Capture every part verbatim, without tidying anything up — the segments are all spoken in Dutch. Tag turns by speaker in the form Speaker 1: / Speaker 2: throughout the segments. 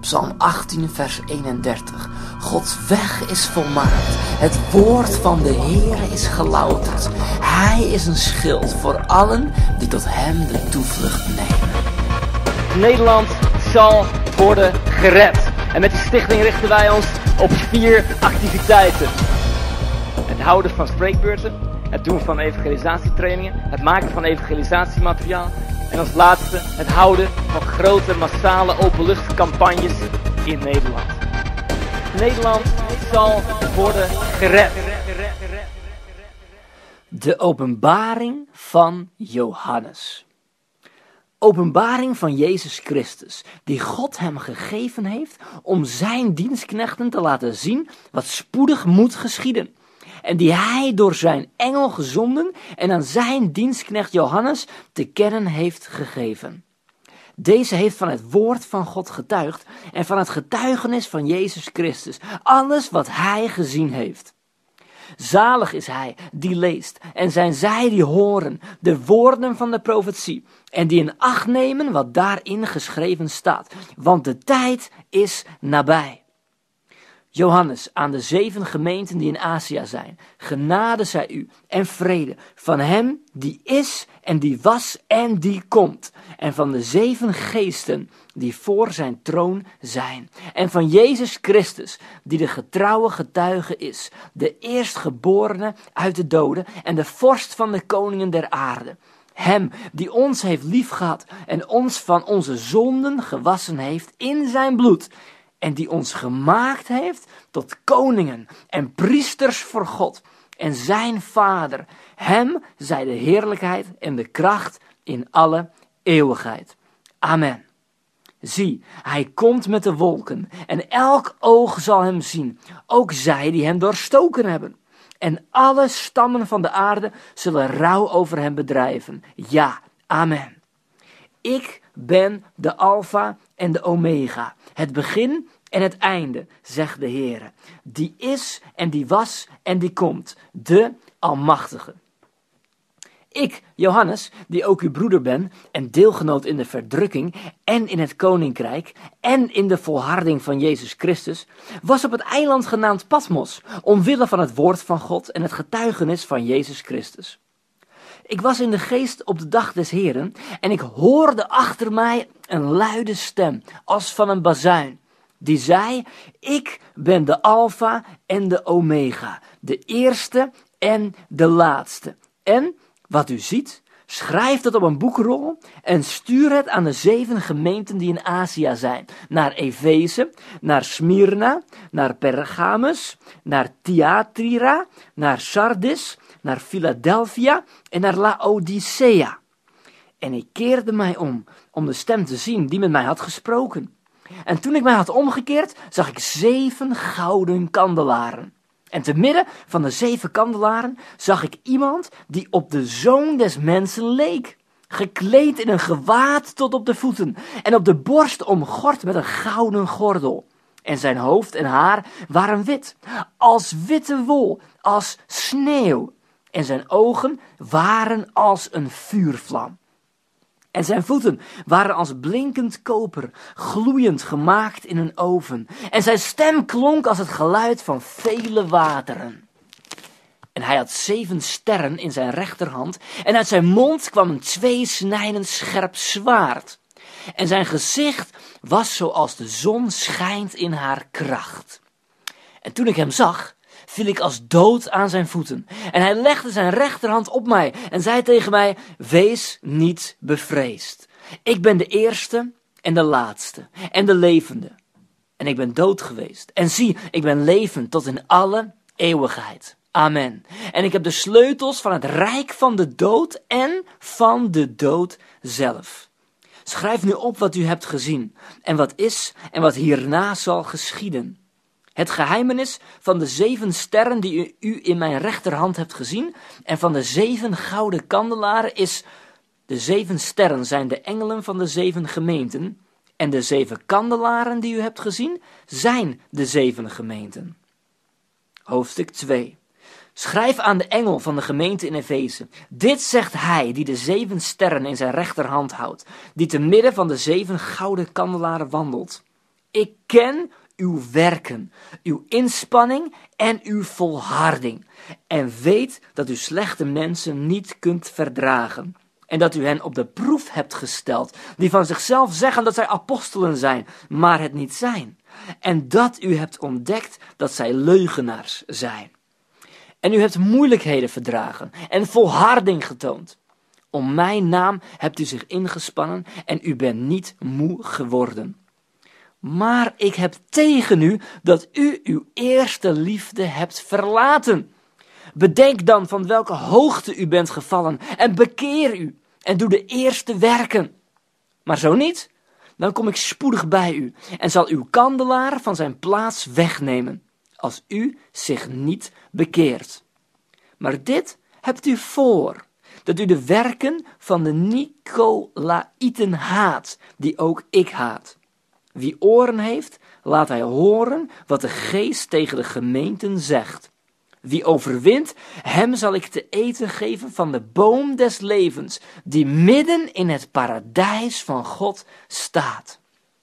Speaker 1: Psalm achttien vers eenendertig. Gods weg is volmaakt. Het woord van de Heere is gelouterd. Hij is een schild voor allen die tot hem de toevlucht nemen.
Speaker 2: Nederland zal worden gered. En met die stichting richten wij ons op vier activiteiten. Het houden van spreekbeurten, het doen van evangelisatietrainingen, het maken van evangelisatiemateriaal en als laatste het houden van grote massale openluchtcampagnes in Nederland. Nederland zal worden gered.
Speaker 1: De openbaring van Johannes. Openbaring van Jezus Christus, die God hem gegeven heeft om zijn dienstknechten te laten zien wat spoedig moet geschieden. En die hij door zijn engel gezonden en aan zijn dienstknecht Johannes te kennen heeft gegeven. Deze heeft van het woord van God getuigd en van het getuigenis van Jezus Christus, alles wat hij gezien heeft. Zalig is hij die leest en zijn zij die horen de woorden van de profetie en die in acht nemen wat daarin geschreven staat, want de tijd is nabij. Johannes aan de zeven gemeenten die in Azië zijn, genade zij u en vrede van hem die is en die was en die komt, en van de zeven geesten die voor zijn troon zijn, en van Jezus Christus die de getrouwe getuige is, de eerstgeborene uit de doden en de vorst van de koningen der aarde. Hem die ons heeft liefgehad en ons van onze zonden gewassen heeft in zijn bloed, en die ons gemaakt heeft tot koningen en priesters voor God en zijn Vader. Hem zij de heerlijkheid en de kracht in alle eeuwigheid. Amen. Zie, hij komt met de wolken en elk oog zal hem zien, ook zij die hem doorstoken hebben. En alle stammen van de aarde zullen rouw over hem bedrijven. Ja, amen. Ik ben de Alpha en de Omega, het begin en het einde, zegt de Heere. Die is en die was en die komt, de Almachtige. Ik, Johannes, die ook uw broeder ben en deelgenoot in de verdrukking en in het koninkrijk en in de volharding van Jezus Christus, was op het eiland genaamd Patmos, omwille van het woord van God en het getuigenis van Jezus Christus. Ik was in de geest op de dag des Heren en ik hoorde achter mij een luide stem als van een bazuin, die zei: ik ben de Alpha en de Omega, de eerste en de laatste. En wat u ziet, schrijf dat op een boekrol en stuur het aan de zeven gemeenten die in Azië zijn. Naar Efeze, naar Smyrna, naar Pergamus, naar Thyatira, naar Sardis, naar Philadelphia en naar Laodicea. En ik keerde mij om, om de stem te zien die met mij had gesproken. En toen ik mij had omgekeerd, zag ik zeven gouden kandelaren. En te midden van de zeven kandelaren zag ik iemand die op de Zoon des Mensen leek, gekleed in een gewaad tot op de voeten en op de borst omgord met een gouden gordel. En zijn hoofd en haar waren wit, als witte wol, als sneeuw. En zijn ogen waren als een vuurvlam. En zijn voeten waren als blinkend koper, gloeiend gemaakt in een oven. En zijn stem klonk als het geluid van vele wateren. En hij had zeven sterren in zijn rechterhand, en uit zijn mond kwam een tweesnijdend scherp zwaard. En zijn gezicht was zoals de zon schijnt in haar kracht. En toen ik hem zag, viel ik als dood aan zijn voeten. En hij legde zijn rechterhand op mij en zei tegen mij: wees niet bevreesd. Ik ben de eerste en de laatste en de levende. En ik ben dood geweest. En zie, ik ben levend tot in alle eeuwigheid. Amen. En ik heb de sleutels van het rijk van de dood en van de dood zelf. Schrijf nu op wat u hebt gezien en wat is en wat hierna zal geschieden. Het geheimenis van de zeven sterren die u, u in mijn rechterhand hebt gezien en van de zeven gouden kandelaren is: de zeven sterren zijn de engelen van de zeven gemeenten en de zeven kandelaren die u hebt gezien zijn de zeven gemeenten. Hoofdstuk twee. Schrijf aan de engel van de gemeente in Efeze: dit zegt hij die de zeven sterren in zijn rechterhand houdt, die te midden van de zeven gouden kandelaren wandelt. Ik ken uw werken, uw inspanning en uw volharding. En weet dat u slechte mensen niet kunt verdragen. En dat u hen op de proef hebt gesteld, die van zichzelf zeggen dat zij apostelen zijn, maar het niet zijn. En dat u hebt ontdekt dat zij leugenaars zijn. En u hebt moeilijkheden verdragen en volharding getoond. Om mijn naam hebt u zich ingespannen en u bent niet moe geworden. Maar ik heb tegen u dat u uw eerste liefde hebt verlaten. Bedenk dan van welke hoogte u bent gevallen en bekeer u en doe de eerste werken. Maar zo niet, dan kom ik spoedig bij u en zal uw kandelaar van zijn plaats wegnemen, als u zich niet bekeert. Maar dit hebt u voor, dat u de werken van de Nicolaïten haat, die ook ik haat. Wie oren heeft, laat hij horen wat de geest tegen de gemeenten zegt. Wie overwint, hem zal ik te eten geven van de boom des levens, die midden in het paradijs van God staat.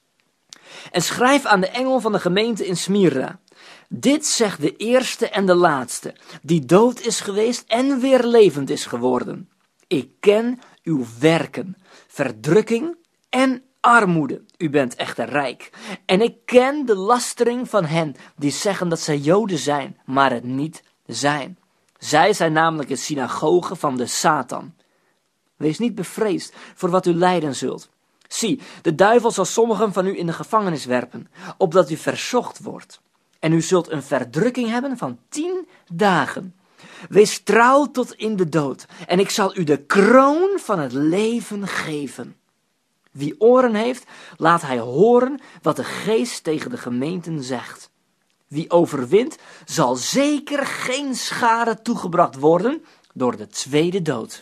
Speaker 1: En schrijf aan de engel van de gemeente in Smyrna. Dit zegt de eerste en de laatste, die dood is geweest en weer levend is geworden. Ik ken uw werken, verdrukking en armoede. U bent echter rijk. En ik ken de lastering van hen die zeggen dat zij Joden zijn, maar het niet zijn. Zij zijn namelijk een synagoge van de Satan. Wees niet bevreesd voor wat u lijden zult. Zie, de duivel zal sommigen van u in de gevangenis werpen, opdat u verzocht wordt. En u zult een verdrukking hebben van tien dagen. Wees trouw tot in de dood, en ik zal u de kroon van het leven geven. Wie oren heeft, laat hij horen wat de geest tegen de gemeenten zegt. Wie overwint, zal zeker geen schade toegebracht worden door de tweede dood.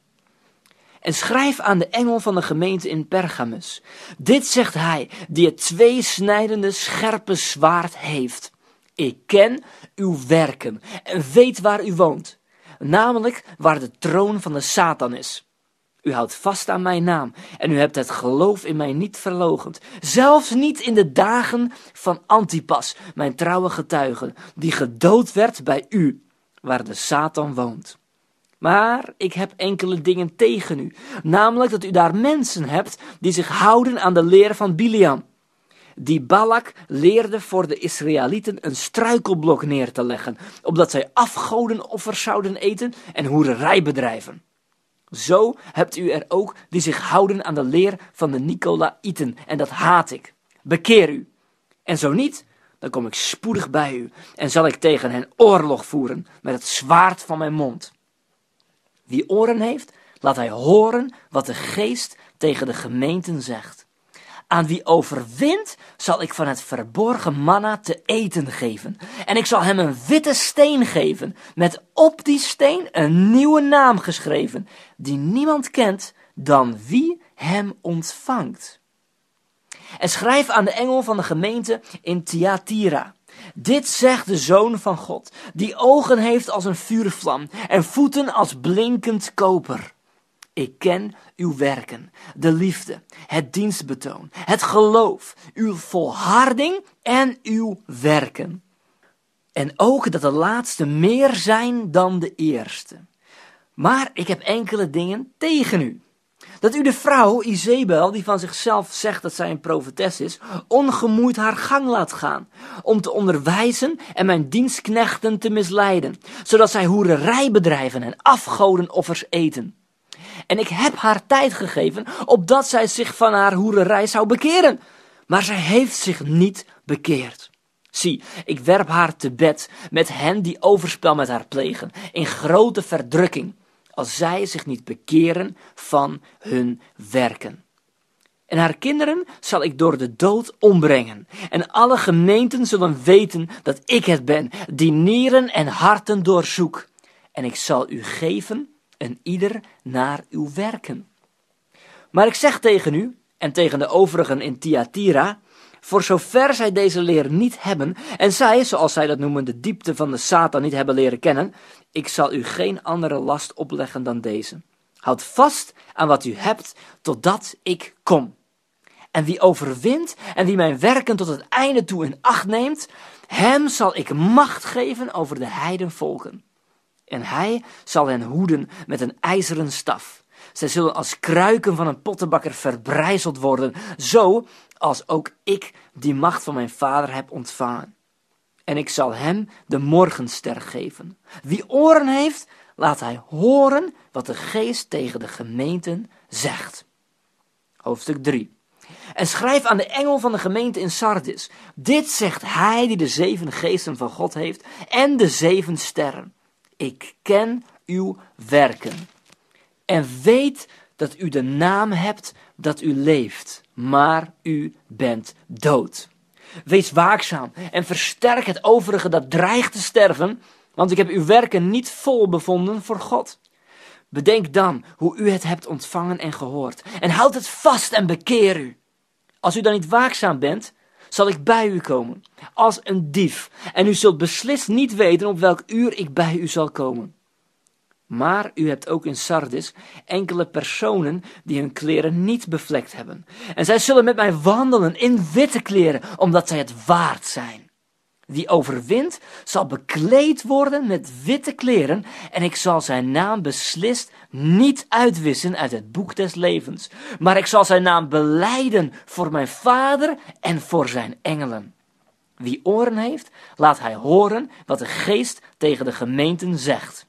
Speaker 1: En schrijf aan de engel van de gemeente in Pergamus. Dit zegt hij, die het tweesnijdende scherpe zwaard heeft. Ik ken uw werken en weet waar u woont, namelijk waar de troon van de Satan is. U houdt vast aan mijn naam en u hebt het geloof in mij niet verloochend. Zelfs niet in de dagen van Antipas, mijn trouwe getuige, die gedood werd bij u, waar de Satan woont. Maar ik heb enkele dingen tegen u, namelijk dat u daar mensen hebt die zich houden aan de leer van Biliam. Die Balak leerde voor de Israëlieten een struikelblok neer te leggen, opdat zij afgodenoffers zouden eten en hoererij bedrijven. Zo hebt u er ook die zich houden aan de leer van de Nicolaïten, en dat haat ik. Bekeer u. En zo niet, dan kom ik spoedig bij u en zal ik tegen hen oorlog voeren met het zwaard van mijn mond. Wie oren heeft, laat hij horen wat de geest tegen de gemeenten zegt. Aan wie overwint, zal ik van het verborgen manna te eten geven. En ik zal hem een witte steen geven, met op die steen een nieuwe naam geschreven, die niemand kent dan wie hem ontvangt. En schrijf aan de engel van de gemeente in Thyatira. Dit zegt de Zoon van God, die ogen heeft als een vuurvlam en voeten als blinkend koper. Ik ken uw werken, de liefde, het dienstbetoon, het geloof, uw volharding en uw werken. En ook dat de laatste meer zijn dan de eerste. Maar ik heb enkele dingen tegen u. Dat u de vrouw Izebel, die van zichzelf zegt dat zij een profetes is, ongemoeid haar gang laat gaan, om te onderwijzen en mijn dienstknechten te misleiden, zodat zij hoererij bedrijven en afgodenoffers eten. En ik heb haar tijd gegeven, opdat zij zich van haar hoererij zou bekeren. Maar zij heeft zich niet bekeerd. Zie, ik werp haar te bed met hen die overspel met haar plegen, in grote verdrukking, als zij zich niet bekeren van hun werken. En haar kinderen zal ik door de dood ombrengen. En alle gemeenten zullen weten dat ik het ben, die nieren en harten doorzoek. En ik zal u geven en ieder naar uw werken. Maar ik zeg tegen u, en tegen de overigen in Thyatira, voor zover zij deze leer niet hebben, en zij, zoals zij dat noemen, de diepte van de Satan niet hebben leren kennen, ik zal u geen andere last opleggen dan deze. Houd vast aan wat u hebt, totdat ik kom. En wie overwint en wie mijn werken tot het einde toe in acht neemt, hem zal ik macht geven over de heidenvolken. En hij zal hen hoeden met een ijzeren staf. Zij zullen als kruiken van een pottenbakker verbrijzeld worden, zo als ook ik die macht van mijn vader heb ontvangen. En ik zal hem de morgenster geven. Wie oren heeft, laat hij horen wat de geest tegen de gemeenten zegt. Hoofdstuk drie. En schrijf aan de engel van de gemeente in Sardis. Dit zegt hij die de zeven geesten van God heeft en de zeven sterren. Ik ken uw werken. En weet dat u de naam hebt dat u leeft, maar u bent dood. Wees waakzaam en versterk het overige dat dreigt te sterven, want ik heb uw werken niet vol bevonden voor God. Bedenk dan hoe u het hebt ontvangen en gehoord, en houd het vast en bekeer u. Als u dan niet waakzaam bent, zal ik bij u komen, als een dief, en u zult beslist niet weten op welk uur ik bij u zal komen. Maar u hebt ook in Sardis enkele personen die hun kleren niet bevlekt hebben. En zij zullen met mij wandelen in witte kleren, omdat zij het waard zijn. Wie overwint, zal bekleed worden met witte kleren, en ik zal zijn naam beslist niet uitwissen uit het boek des levens. Maar ik zal zijn naam belijden voor mijn Vader en voor zijn engelen. Wie oren heeft, laat hij horen wat de geest tegen de gemeenten zegt.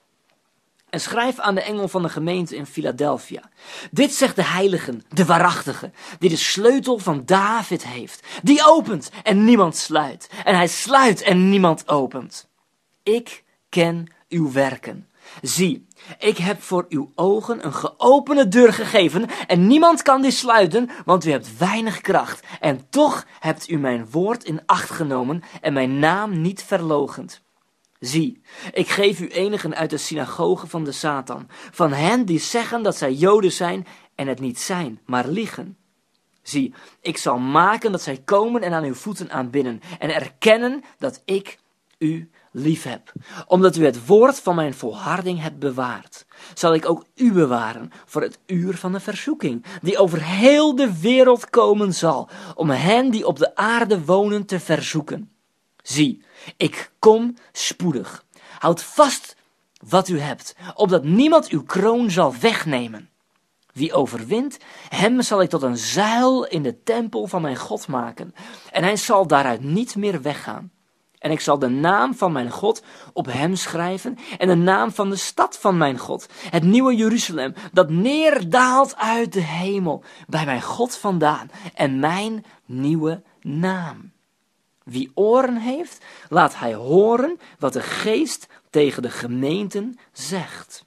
Speaker 1: En schrijf aan de engel van de gemeente in Philadelphia. Dit zegt de heilige, de waarachtige, die de sleutel van David heeft. Die opent en niemand sluit. En hij sluit en niemand opent. Ik ken uw werken. Zie, ik heb voor uw ogen een geopende deur gegeven en niemand kan die sluiten, want u hebt weinig kracht. En toch hebt u mijn woord in acht genomen en mijn naam niet verloochend. Zie, ik geef u enigen uit de synagoge van de Satan, van hen die zeggen dat zij Joden zijn en het niet zijn, maar liegen. Zie, ik zal maken dat zij komen en aan uw voeten aanbidden en erkennen dat ik u lief heb. Omdat u het woord van mijn volharding hebt bewaard, zal ik ook u bewaren voor het uur van de verzoeking, die over heel de wereld komen zal, om hen die op de aarde wonen te verzoeken. Zie, ik kom spoedig. Houd vast wat u hebt, opdat niemand uw kroon zal wegnemen. Wie overwint, hem zal ik tot een zuil in de tempel van mijn God maken, en hij zal daaruit niet meer weggaan. En ik zal de naam van mijn God op hem schrijven en de naam van de stad van mijn God, het nieuwe Jeruzalem, dat neerdaalt uit de hemel, bij mijn God vandaan, en mijn nieuwe naam. Wie oren heeft, laat hij horen wat de geest tegen de gemeenten zegt.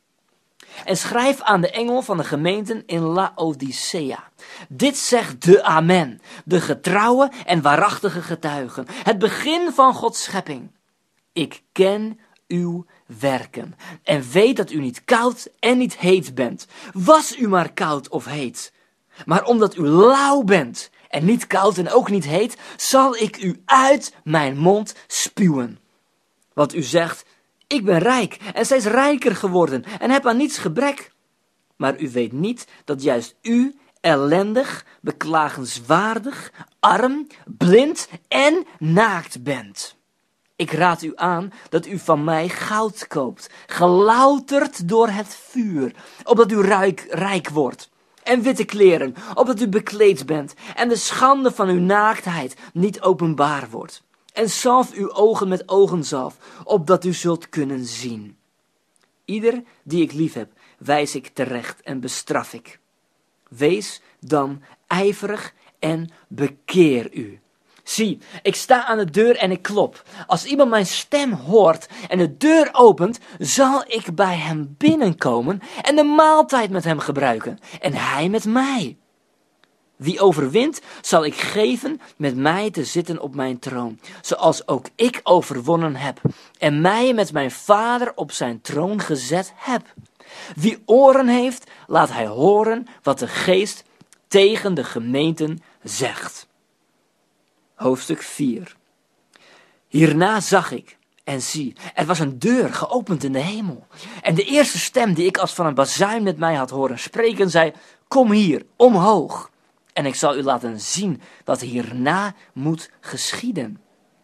Speaker 1: En schrijf aan de engel van de gemeenten in Laodicea. Dit zegt de Amen, de getrouwe en waarachtige getuige, het begin van Gods schepping. Ik ken uw werken en weet dat u niet koud en niet heet bent. Was u maar koud of heet. Maar omdat u lauw bent en niet koud en ook niet heet, zal ik u uit mijn mond spuwen. Want u zegt, ik ben rijk en steeds rijker geworden en heb aan niets gebrek. Maar u weet niet dat juist u ellendig, beklagenswaardig, arm, blind en naakt bent. Ik raad u aan dat u van mij goud koopt, gelouterd door het vuur, opdat u rijk, rijk wordt. En witte kleren, opdat u bekleed bent en de schande van uw naaktheid niet openbaar wordt. En zalf uw ogen met ogenzalf, opdat u zult kunnen zien. Ieder die ik lief heb, wijs ik terecht en bestraf ik. Wees dan ijverig en bekeer u. Zie, ik sta aan de deur en ik klop. Als iemand mijn stem hoort en de deur opent, zal ik bij hem binnenkomen en de maaltijd met hem gebruiken en hij met mij. Wie overwint, zal ik geven met mij te zitten op mijn troon, zoals ook ik overwonnen heb en mij met mijn Vader op zijn troon gezet heb. Wie oren heeft, laat hij horen wat de geest tegen de gemeenten zegt. Hoofdstuk vier. Hierna zag ik, en zie, er was een deur geopend in de hemel. En de eerste stem die ik als van een bazuin met mij had horen spreken, zei, kom hier, omhoog. En ik zal u laten zien wat hierna moet geschieden.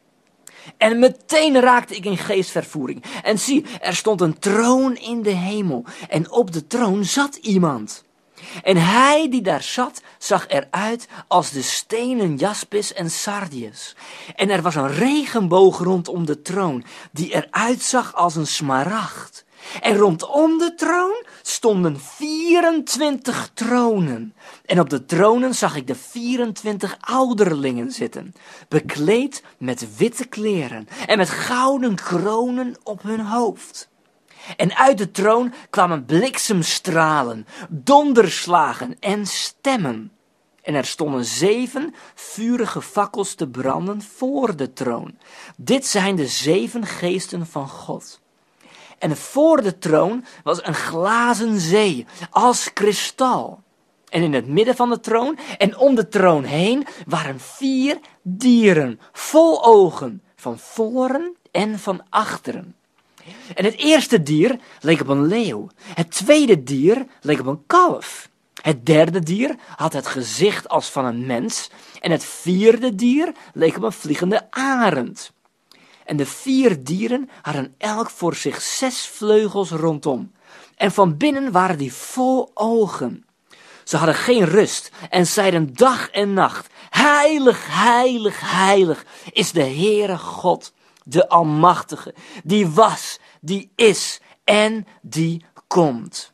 Speaker 1: En meteen raakte ik in geestvervoering. En zie, er stond een troon in de hemel. En op de troon zat iemand. En hij die daar zat, zag eruit als de stenen jaspis en sardius. En er was een regenboog rondom de troon, die eruit zag als een smaragd. En rondom de troon stonden vierentwintig tronen. En op de tronen zag ik de vierentwintig ouderlingen zitten, bekleed met witte kleren en met gouden kronen op hun hoofd. En uit de troon kwamen bliksemstralen, donderslagen en stemmen. En er stonden zeven vurige fakkels te branden voor de troon. Dit zijn de zeven geesten van God. En voor de troon was een glazen zee, als kristal. En in het midden van de troon en om de troon heen waren vier dieren, vol ogen, van voren en van achteren. En het eerste dier leek op een leeuw, het tweede dier leek op een kalf. Het derde dier had het gezicht als van een mens en het vierde dier leek op een vliegende arend. En de vier dieren hadden elk voor zich zes vleugels rondom. En van binnen waren die vol ogen. Ze hadden geen rust en zeiden dag en nacht: heilig, heilig, heilig is de Heere God, de Almachtige, die was, die is en die komt.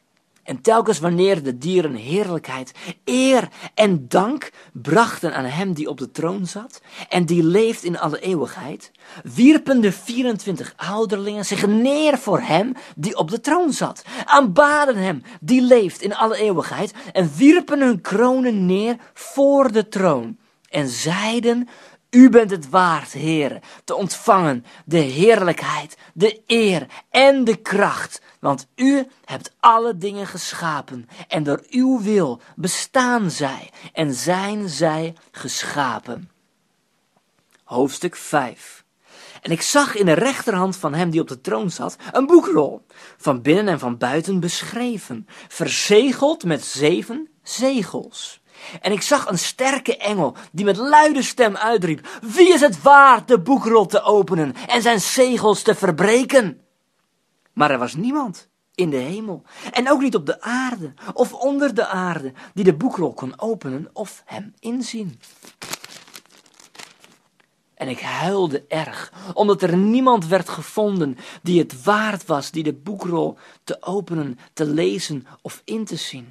Speaker 1: En telkens wanneer de dieren heerlijkheid, eer en dank brachten aan hem die op de troon zat en die leeft in alle eeuwigheid, wierpen de vierentwintig ouderlingen zich neer voor hem die op de troon zat, aanbaden hem die leeft in alle eeuwigheid en wierpen hun kronen neer voor de troon en zeiden: u bent het waard, Heere, te ontvangen de heerlijkheid, de eer en de kracht, want u hebt alle dingen geschapen en door uw wil bestaan zij en zijn zij geschapen. Hoofdstuk vijf. En ik zag in de rechterhand van hem die op de troon zat een boekrol, van binnen en van buiten beschreven, verzegeld met zeven zegels. En ik zag een sterke engel die met luide stem uitriep: wie is het waard de boekrol te openen en zijn zegels te verbreken? Maar er was niemand in de hemel en ook niet op de aarde of onder de aarde die de boekrol kon openen of hem inzien. En ik huilde erg, omdat er niemand werd gevonden die het waard was die de boekrol te openen, te lezen of in te zien.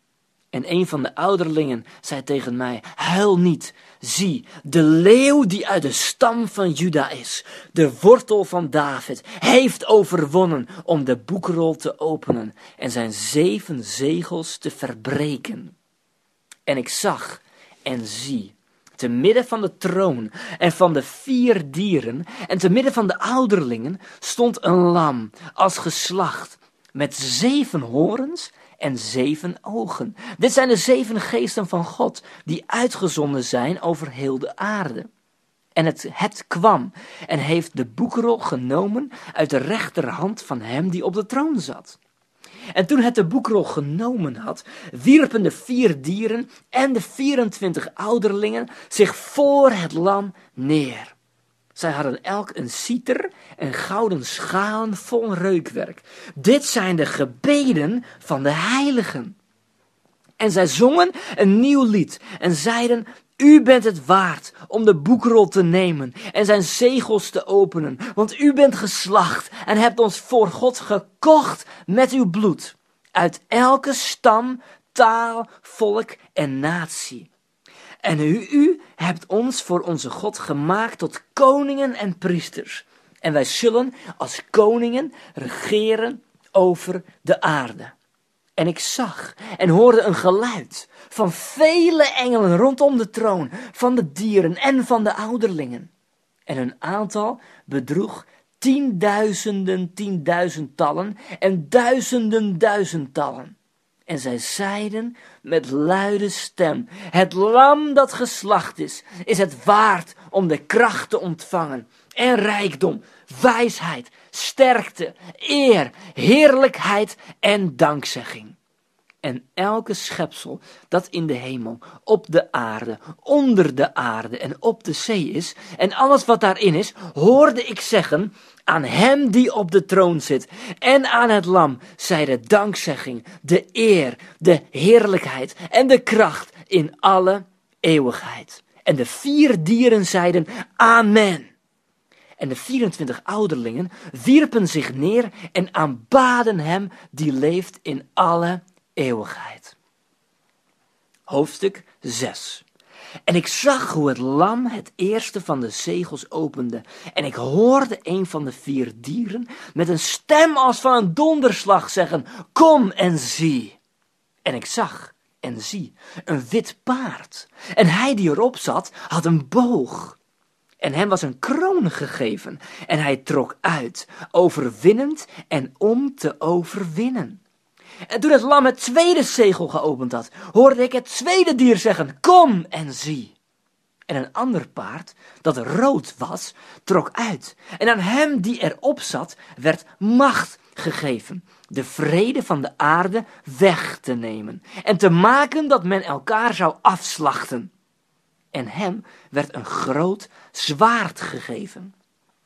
Speaker 1: En een van de ouderlingen zei tegen mij: huil niet, zie, de leeuw die uit de stam van Juda is, de wortel van David, heeft overwonnen om de boekrol te openen en zijn zeven zegels te verbreken. En ik zag en zie, te midden van de troon en van de vier dieren en te midden van de ouderlingen stond een lam als geslacht met zeven horens en zeven ogen. Dit zijn de zeven geesten van God die uitgezonden zijn over heel de aarde. En het, het kwam en heeft de boekrol genomen uit de rechterhand van hem die op de troon zat. En toen het de boekrol genomen had, wierpen de vier dieren en de vierentwintig ouderlingen zich voor het lam neer. Zij hadden elk een citer en gouden schalen vol reukwerk. Dit zijn de gebeden van de heiligen. En zij zongen een nieuw lied en zeiden: u bent het waard om de boekrol te nemen en zijn zegels te openen, want u bent geslacht en hebt ons voor God gekocht met uw bloed, uit elke stam, taal, volk en natie. En u, u hebt ons voor onze God gemaakt tot koningen en priesters. En wij zullen als koningen regeren over de aarde. En ik zag en hoorde een geluid van vele engelen rondom de troon, van de dieren en van de ouderlingen. En hun aantal bedroeg tienduizenden tienduizendtallen en duizenden duizendtallen. En zij zeiden met luide stem: het lam dat geslacht is, is het waard om de kracht te ontvangen en rijkdom, wijsheid, sterkte, eer, heerlijkheid en dankzegging. En elke schepsel dat in de hemel, op de aarde, onder de aarde en op de zee is, en alles wat daarin is, hoorde ik zeggen, aan hem die op de troon zit en aan het lam, zij de dankzegging, de eer, de heerlijkheid en de kracht in alle eeuwigheid. En de vier dieren zeiden, amen. En de vierentwintig ouderlingen wierpen zich neer en aanbaden hem die leeft in alle eeuwigheid. Hoofdstuk zes. En ik zag hoe het lam het eerste van de zegels opende. En ik hoorde een van de vier dieren met een stem als van een donderslag zeggen, kom en zie. En ik zag en zie een wit paard. En hij die erop zat had een boog. En hem was een kroon gegeven. En hij trok uit, overwinnend en om te overwinnen. En toen het lam het tweede zegel geopend had, hoorde ik het tweede dier zeggen, kom en zie. En een ander paard, dat rood was, trok uit. En aan hem die erop zat, werd macht gegeven, de vrede van de aarde weg te nemen. En te maken dat men elkaar zou afslachten. En hem werd een groot zwaard gegeven.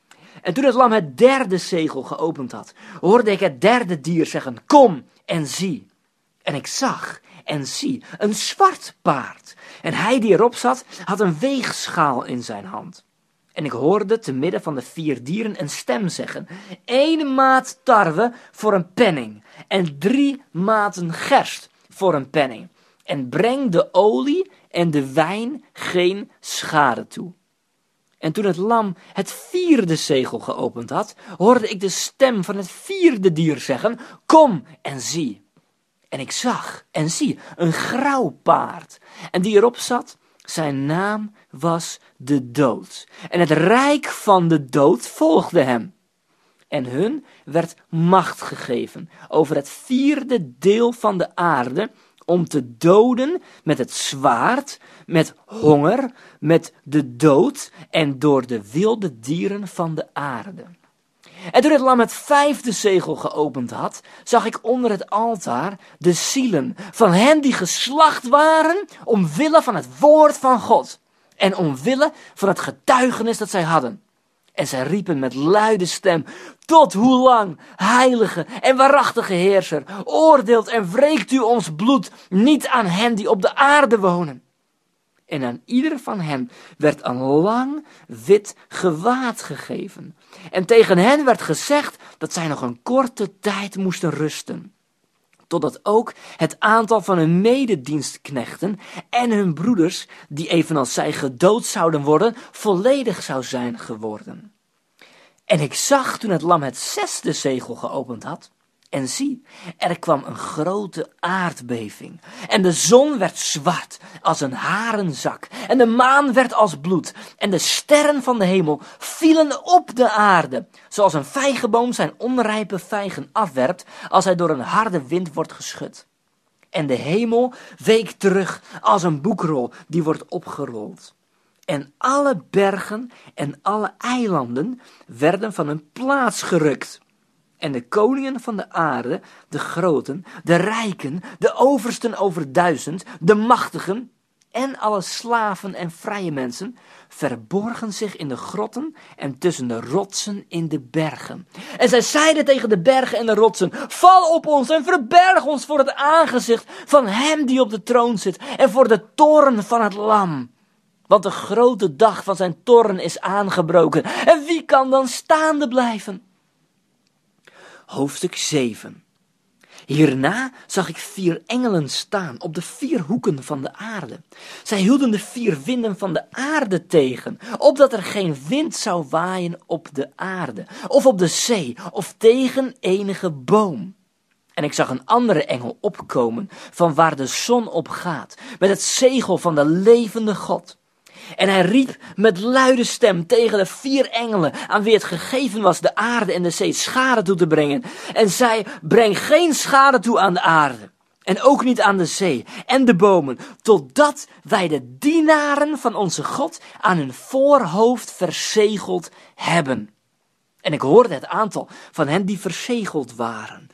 Speaker 1: En toen het lam het derde zegel geopend had, hoorde ik het derde dier zeggen, kom en zie. En ik zag en zie een zwart paard. En hij die erop zat, had een weegschaal in zijn hand. En ik hoorde te midden van de vier dieren een stem zeggen, één maat tarwe voor een penning en drie maten gerst voor een penning. En breng de olie en de wijn geen schade toe. En toen het lam het vierde zegel geopend had, hoorde ik de stem van het vierde dier zeggen, kom en zie. En ik zag en zie een grauw paard. En die erop zat, zijn naam was de dood. En het rijk van de dood volgde hem. En hun werd macht gegeven over het vierde deel van de aarde, om te doden met het zwaard, met honger, met de dood en door de wilde dieren van de aarde. En toen het lam het vijfde zegel geopend had, zag ik onder het altaar de zielen van hen die geslacht waren omwille van het woord van God en omwille van het getuigenis dat zij hadden. En zij riepen met luide stem, tot hoe lang, heilige en waarachtige heerser, oordeelt en wreekt u ons bloed niet aan hen die op de aarde wonen. En aan ieder van hen werd een lang wit gewaad gegeven. En tegen hen werd gezegd dat zij nog een korte tijd moesten rusten. Totdat ook het aantal van hun mededienstknechten en hun broeders, die evenals zij gedood zouden worden, volledig zou zijn geworden. En ik zag toen het lam het zesde zegel geopend had, en zie, er kwam een grote aardbeving. En de zon werd zwart als een harenzak. En de maan werd als bloed. En de sterren van de hemel vielen op de aarde. Zoals een vijgenboom zijn onrijpe vijgen afwerpt als hij door een harde wind wordt geschud. En de hemel week terug als een boekrol die wordt opgerold. En alle bergen en alle eilanden werden van hun plaats gerukt. En de koningen van de aarde, de groten, de rijken, de oversten over duizend, de machtigen en alle slaven en vrije mensen verborgen zich in de grotten en tussen de rotsen in de bergen. En zij zeiden tegen de bergen en de rotsen, val op ons en verberg ons voor het aangezicht van hem die op de troon zit en voor de toorn van het lam. Want de grote dag van zijn toorn is aangebroken. En wie kan dan staande blijven? Hoofdstuk zeven. Hierna zag ik vier engelen staan op de vier hoeken van de aarde. Zij hielden de vier winden van de aarde tegen, opdat er geen wind zou waaien op de aarde, of op de zee, of tegen enige boom. En ik zag een andere engel opkomen, van waar de zon op gaat, met het zegel van de levende God. En hij riep met luide stem tegen de vier engelen, aan wie het gegeven was de aarde en de zee schade toe te brengen. En zei, breng geen schade toe aan de aarde, en ook niet aan de zee en de bomen, totdat wij de dienaren van onze God aan hun voorhoofd verzegeld hebben. En ik hoorde het aantal van hen die verzegeld waren.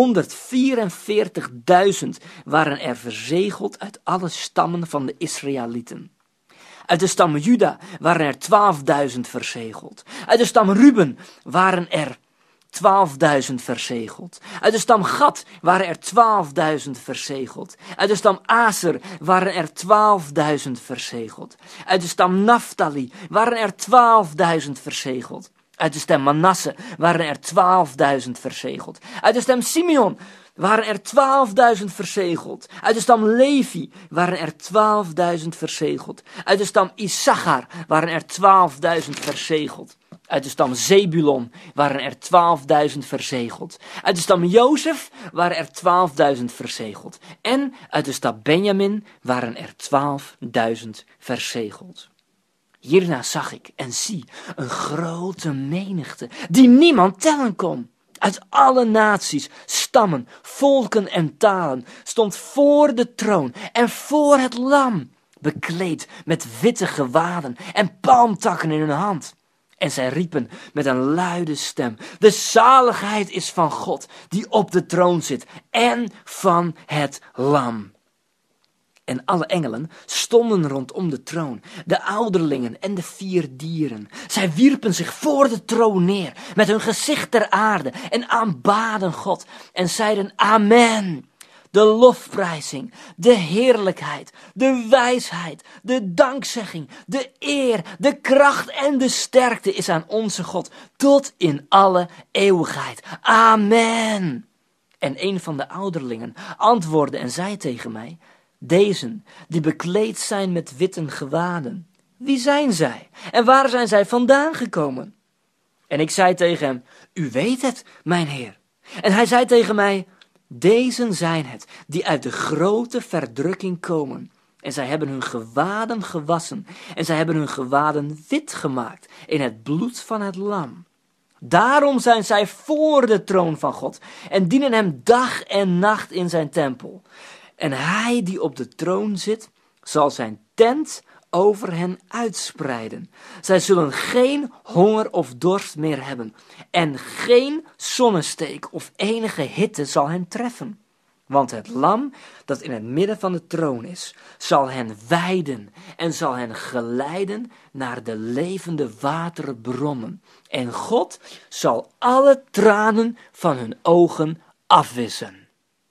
Speaker 1: honderdvierenveertigduizend waren er verzegeld uit alle stammen van de Israëlieten. Uit de stam Juda waren er twaalfduizend verzegeld. Uit de stam Ruben waren er twaalfduizend verzegeld. Uit de stam Gad waren er twaalfduizend verzegeld. Uit de stam Aser waren er twaalfduizend verzegeld. Uit de stam Naphtali waren er twaalfduizend verzegeld. Uit de stam Manasse waren er twaalfduizend verzegeld. Uit de stam Simeon waren er twaalfduizend verzegeld. Uit de stam Levi waren er twaalfduizend verzegeld. Uit de stam Issachar waren er twaalfduizend verzegeld. Uit de stam Zebulon waren er twaalfduizend verzegeld. Uit de stam Jozef waren er twaalfduizend verzegeld. En uit de stam Benjamin waren er twaalfduizend verzegeld. Hierna zag ik en zie een grote menigte die niemand tellen kon. Uit alle naties, stammen, volken en talen stond voor de troon en voor het lam, bekleed met witte gewaden en palmtakken in hun hand. En zij riepen met een luide stem: de zaligheid is van God die op de troon zit en van het lam. En alle engelen stonden rondom de troon, de ouderlingen en de vier dieren. Zij wierpen zich voor de troon neer, met hun gezicht ter aarde en aanbaden God en zeiden amen. De lofprijzing, de heerlijkheid, de wijsheid, de dankzegging, de eer, de kracht en de sterkte is aan onze God tot in alle eeuwigheid. Amen. En een van de ouderlingen antwoordde en zei tegen mij: dezen die bekleed zijn met witte gewaden, wie zijn zij en waar zijn zij vandaan gekomen? En ik zei tegen hem: u weet het, mijn heer. En hij zei tegen mij: dezen zijn het die uit de grote verdrukking komen. En zij hebben hun gewaden gewassen en zij hebben hun gewaden wit gemaakt in het bloed van het lam. Daarom zijn zij voor de troon van God en dienen hem dag en nacht in zijn tempel. En hij die op de troon zit, zal zijn tent over hen uitspreiden. Zij zullen geen honger of dorst meer hebben. En geen zonnesteek of enige hitte zal hen treffen. Want het lam dat in het midden van de troon is, zal hen weiden en zal hen geleiden naar de levende waterbronnen. En God zal alle tranen van hun ogen afwissen.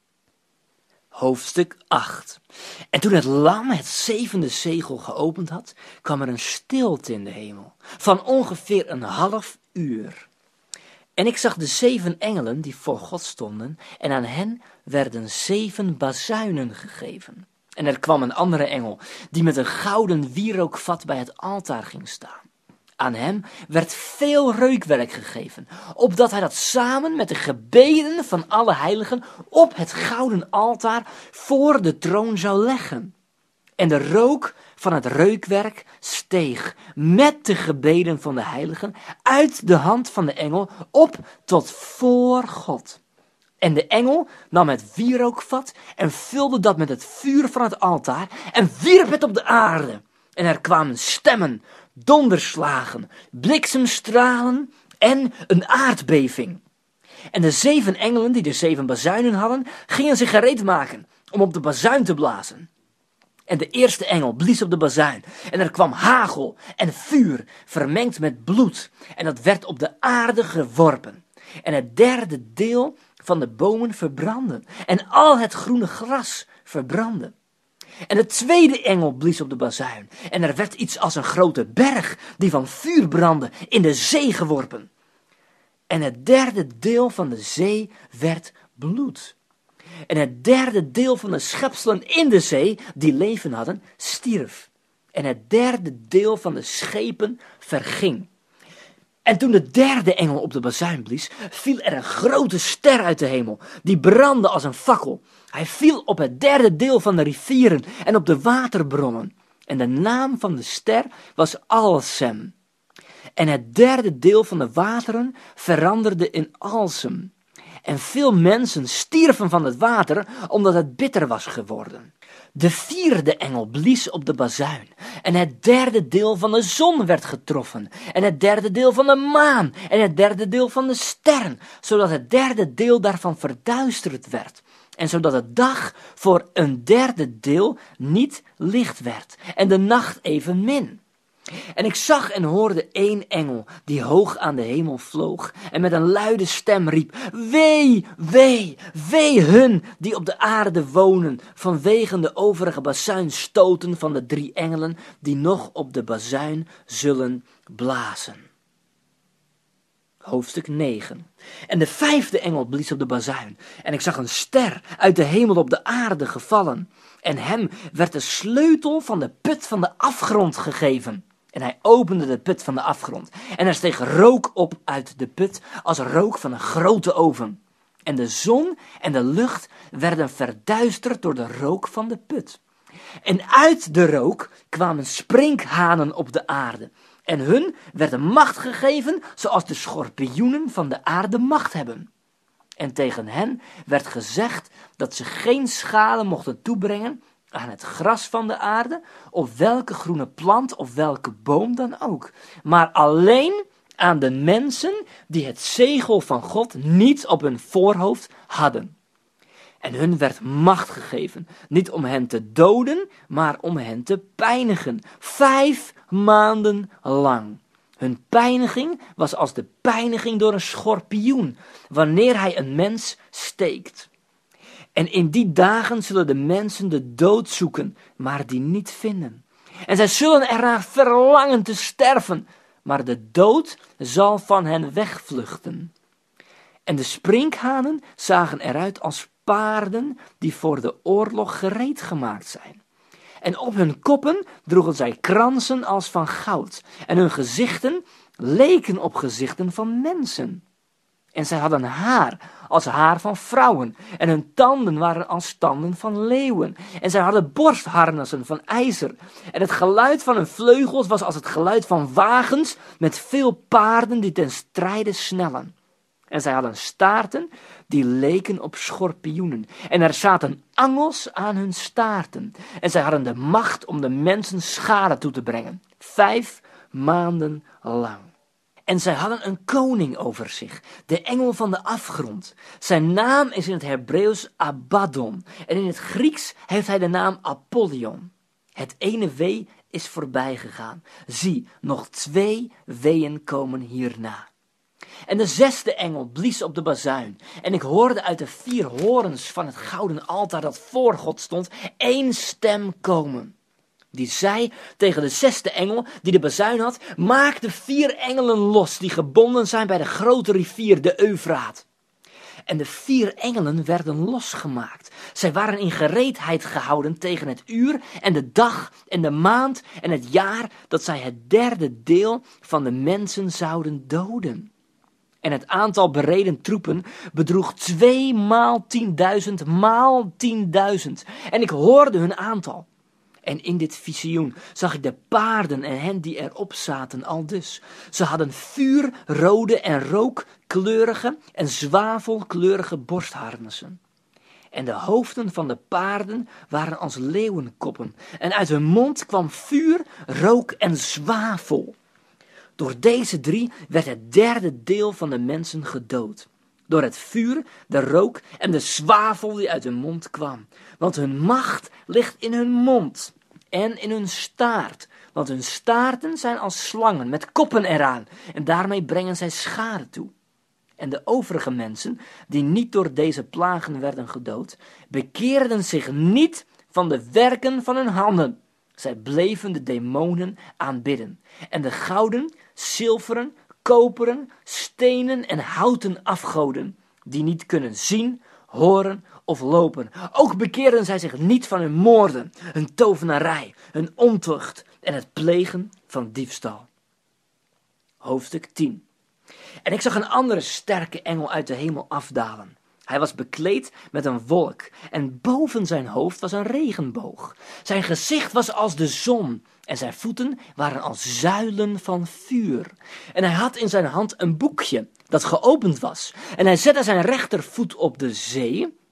Speaker 1: Hoofdstuk acht. En toen het lam het zevende zegel geopend had, kwam er een stilte in de hemel, van ongeveer een half uur. En ik zag de zeven engelen die voor God stonden, en aan hen werden zeven bazuinen gegeven. En er kwam een andere engel, die met een gouden wierookvat bij het altaar ging staan. Aan hem werd veel reukwerk gegeven, opdat hij dat samen met de gebeden van alle heiligen op het gouden altaar voor de troon zou leggen. En de rook van het reukwerk steeg met de gebeden van de heiligen uit de hand van de engel op tot voor God. En de engel nam het wierookvat en vulde dat met het vuur van het altaar en wierp het op de aarde. En er kwamen stemmen, donderslagen, bliksemstralen en een aardbeving. En de zeven engelen die de zeven bazuinen hadden, gingen zich gereed maken om op de bazuin te blazen. En de eerste engel blies op de bazuin en er kwam hagel en vuur vermengd met bloed en dat werd op de aarde geworpen. En het derde deel van de bomen verbrandde en al het groene gras verbrandde. En de tweede engel blies op de bazuin en er werd iets als een grote berg die van vuur brandde in de zee geworpen. En het derde deel van de zee werd bloed. En het derde deel van de schepselen in de zee die leven hadden, stierf. En het derde deel van de schepen verging. En toen de derde engel op de bazuin blies, viel er een grote ster uit de hemel, die brandde als een fakkel. Hij viel op het derde deel van de rivieren en op de waterbronnen. En de naam van de ster was Alsem. En het derde deel van de wateren veranderde in alsem. En veel mensen stierven van het water, omdat het bitter was geworden. De vierde engel blies op de bazuin en het derde deel van de zon werd getroffen en het derde deel van de maan en het derde deel van de sterren, zodat het derde deel daarvan verduisterd werd en zodat de dag voor een derde deel niet licht werd en de nacht evenmin. En ik zag en hoorde één engel die hoog aan de hemel vloog en met een luide stem riep: Wee, wee, wee hun die op de aarde wonen, vanwege de overige bazuinstoten van de drie engelen die nog op de bazuin zullen blazen. Hoofdstuk negen. En de vijfde engel blies op de bazuin en ik zag een ster uit de hemel op de aarde gevallen en hem werd de sleutel van de put van de afgrond gegeven. En hij opende de put van de afgrond. En er steeg rook op uit de put als rook van een grote oven. En de zon en de lucht werden verduisterd door de rook van de put. En uit de rook kwamen sprinkhanen op de aarde. En hun werd een macht gegeven zoals de schorpioenen van de aarde macht hebben. En tegen hen werd gezegd dat ze geen schade mochten toebrengen aan het gras van de aarde, of welke groene plant of welke boom dan ook, maar alleen aan de mensen die het zegel van God niet op hun voorhoofd hadden. En hun werd macht gegeven, niet om hen te doden, maar om hen te pijnigen, vijf maanden lang. Hun pijniging was als de pijniging door een schorpioen, wanneer hij een mens steekt. En in die dagen zullen de mensen de dood zoeken, maar die niet vinden. En zij zullen ernaar verlangen te sterven, maar de dood zal van hen wegvluchten. En de sprinkhanen zagen eruit als paarden die voor de oorlog gereed gemaakt zijn. En op hun koppen droegen zij kransen als van goud, en hun gezichten leken op gezichten van mensen. En zij hadden haar als haar van vrouwen, en hun tanden waren als tanden van leeuwen. En zij hadden borstharnassen van ijzer, en het geluid van hun vleugels was als het geluid van wagens met veel paarden die ten strijde snellen. En zij hadden staarten die leken op schorpioenen, en er zaten angels aan hun staarten. En zij hadden de macht om de mensen schade toe te brengen, vijf maanden lang. En zij hadden een koning over zich, de engel van de afgrond. Zijn naam is in het Hebreeuws Abaddon en in het Grieks heeft hij de naam Apollyon. Het ene wee is voorbij gegaan. Zie, nog twee weeën komen hierna. En de zesde engel blies op de bazuin en ik hoorde uit de vier horens van het gouden altaar dat voor God stond één stem komen. Die zei tegen de zesde engel die de bazuin had: maak de vier engelen los die gebonden zijn bij de grote rivier, de Eufraat. En de vier engelen werden losgemaakt. Zij waren in gereedheid gehouden tegen het uur en de dag en de maand en het jaar dat zij het derde deel van de mensen zouden doden. En het aantal bereden troepen bedroeg twee maal tienduizend maal tienduizend. En ik hoorde hun aantal. En in dit visioen zag ik de paarden en hen die erop zaten aldus. Ze hadden vuurrode en rookkleurige en zwavelkleurige borstharnassen. En de hoofden van de paarden waren als leeuwenkoppen. En uit hun mond kwam vuur, rook en zwavel. Door deze drie werd het derde deel van de mensen gedood. Door het vuur, de rook en de zwavel die uit hun mond kwam. Want hun macht ligt in hun mond en in hun staart. Want hun staarten zijn als slangen met koppen eraan. En daarmee brengen zij schade toe. En de overige mensen, die niet door deze plagen werden gedood, bekeerden zich niet van de werken van hun handen. Zij bleven de demonen aanbidden. En de gouden, zilveren, koperen, stenen en houten afgoden, die niet kunnen zien, horen of lopen. Ook bekeerden zij zich niet van hun moorden, hun tovenarij, hun ontucht en het plegen van diefstal. Hoofdstuk tien. En ik zag een andere sterke engel uit de hemel afdalen. Hij was bekleed met een wolk en boven zijn hoofd was een regenboog. Zijn gezicht was als de zon en zijn voeten waren als zuilen van vuur. En hij had in zijn hand een boekje dat geopend was. En hij zette zijn rechtervoet op de zee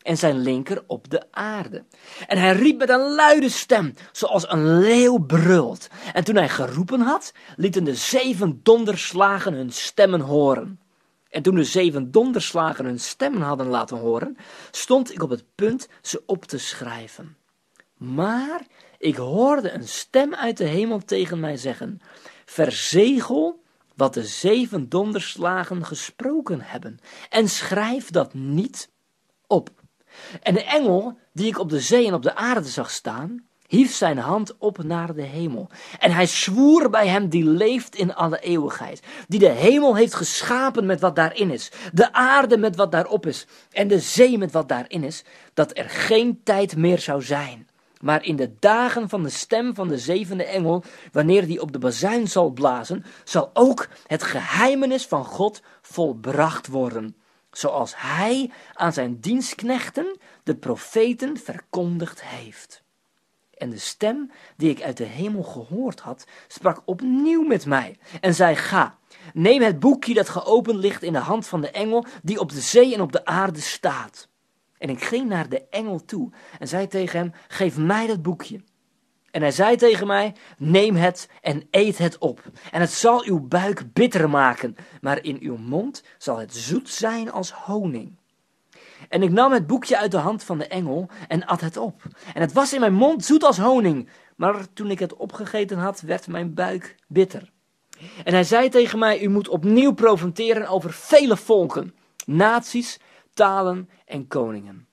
Speaker 1: en zijn linker op de aarde. En hij riep met een luide stem, zoals een leeuw brult. En toen hij geroepen had, lieten de zeven donderslagen hun stemmen horen. En toen de zeven donderslagen hun stemmen hadden laten horen, stond ik op het punt ze op te schrijven. Maar ik hoorde een stem uit de hemel tegen mij zeggen, verzegel wat de zeven donderslagen gesproken hebben en schrijf dat niet op. En de engel, die ik op de zee en op de aarde zag staan, hief zijn hand op naar de hemel. En hij zwoer bij hem die leeft in alle eeuwigheid, die de hemel heeft geschapen met wat daarin is, de aarde met wat daarop is, en de zee met wat daarin is, dat er geen tijd meer zou zijn. Maar in de dagen van de stem van de zevende engel, wanneer die op de bazuin zal blazen, zal ook het geheimenis van God volbracht worden, zoals hij aan zijn dienstknechten, de profeten, verkondigd heeft. En de stem die ik uit de hemel gehoord had, sprak opnieuw met mij en zei, ga, neem het boekje dat geopend ligt in de hand van de engel die op de zee en op de aarde staat. En ik ging naar de engel toe en zei tegen hem, geef mij dat boekje. En hij zei tegen mij, neem het en eet het op. En het zal uw buik bitter maken, maar in uw mond zal het zoet zijn als honing. En ik nam het boekje uit de hand van de engel en at het op. En het was in mijn mond zoet als honing, maar toen ik het opgegeten had, werd mijn buik bitter. En hij zei tegen mij, u moet opnieuw profeteren over vele volken, naties, talen en koningen.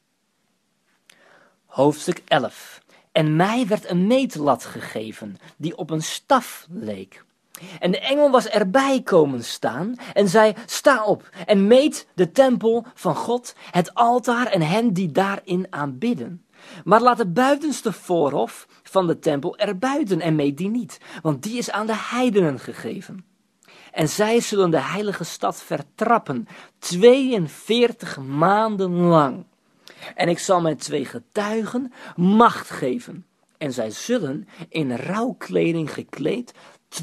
Speaker 1: Hoofdstuk elf. En mij werd een meetlat gegeven, die op een staf leek. En de engel was erbij komen staan en zei, sta op en meet de tempel van God, het altaar en hen die daarin aanbidden. Maar laat de buitenste voorhof van de tempel erbuiten en meet die niet, want die is aan de heidenen gegeven. En zij zullen de heilige stad vertrappen, tweeënveertig maanden lang. En ik zal mijn twee getuigen macht geven. En zij zullen in rouwkleding gekleed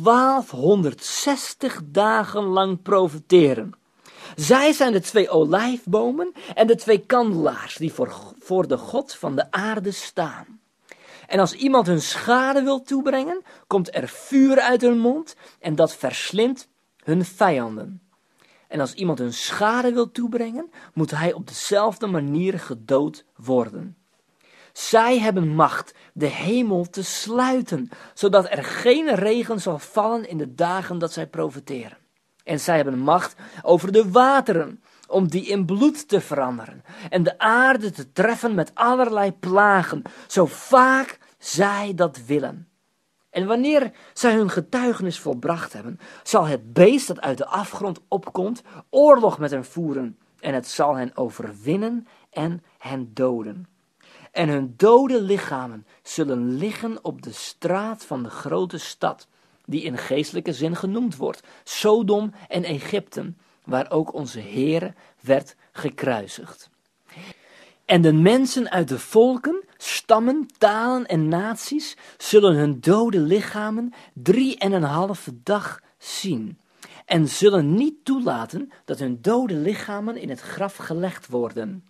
Speaker 1: twaalfhonderdzestig dagen lang profeteren. Zij zijn de twee olijfbomen en de twee kandelaars die voor, voor de God van de aarde staan. En als iemand hun schade wil toebrengen, komt er vuur uit hun mond en dat verslindt hun vijanden. En als iemand hun schade wil toebrengen, moet hij op dezelfde manier gedood worden. Zij hebben macht de hemel te sluiten, zodat er geen regen zal vallen in de dagen dat zij profeteren. En zij hebben macht over de wateren, om die in bloed te veranderen, en de aarde te treffen met allerlei plagen, zo vaak zij dat willen. En wanneer zij hun getuigenis volbracht hebben, zal het beest dat uit de afgrond opkomt, oorlog met hen voeren, en het zal hen overwinnen en hen doden. En hun dode lichamen zullen liggen op de straat van de grote stad, die in geestelijke zin genoemd wordt, Sodom en Egypte, waar ook onze Heere werd gekruisigd. En de mensen uit de volken, stammen, talen en naties zullen hun dode lichamen drie en een halve dag zien. En zullen niet toelaten dat hun dode lichamen in het graf gelegd worden.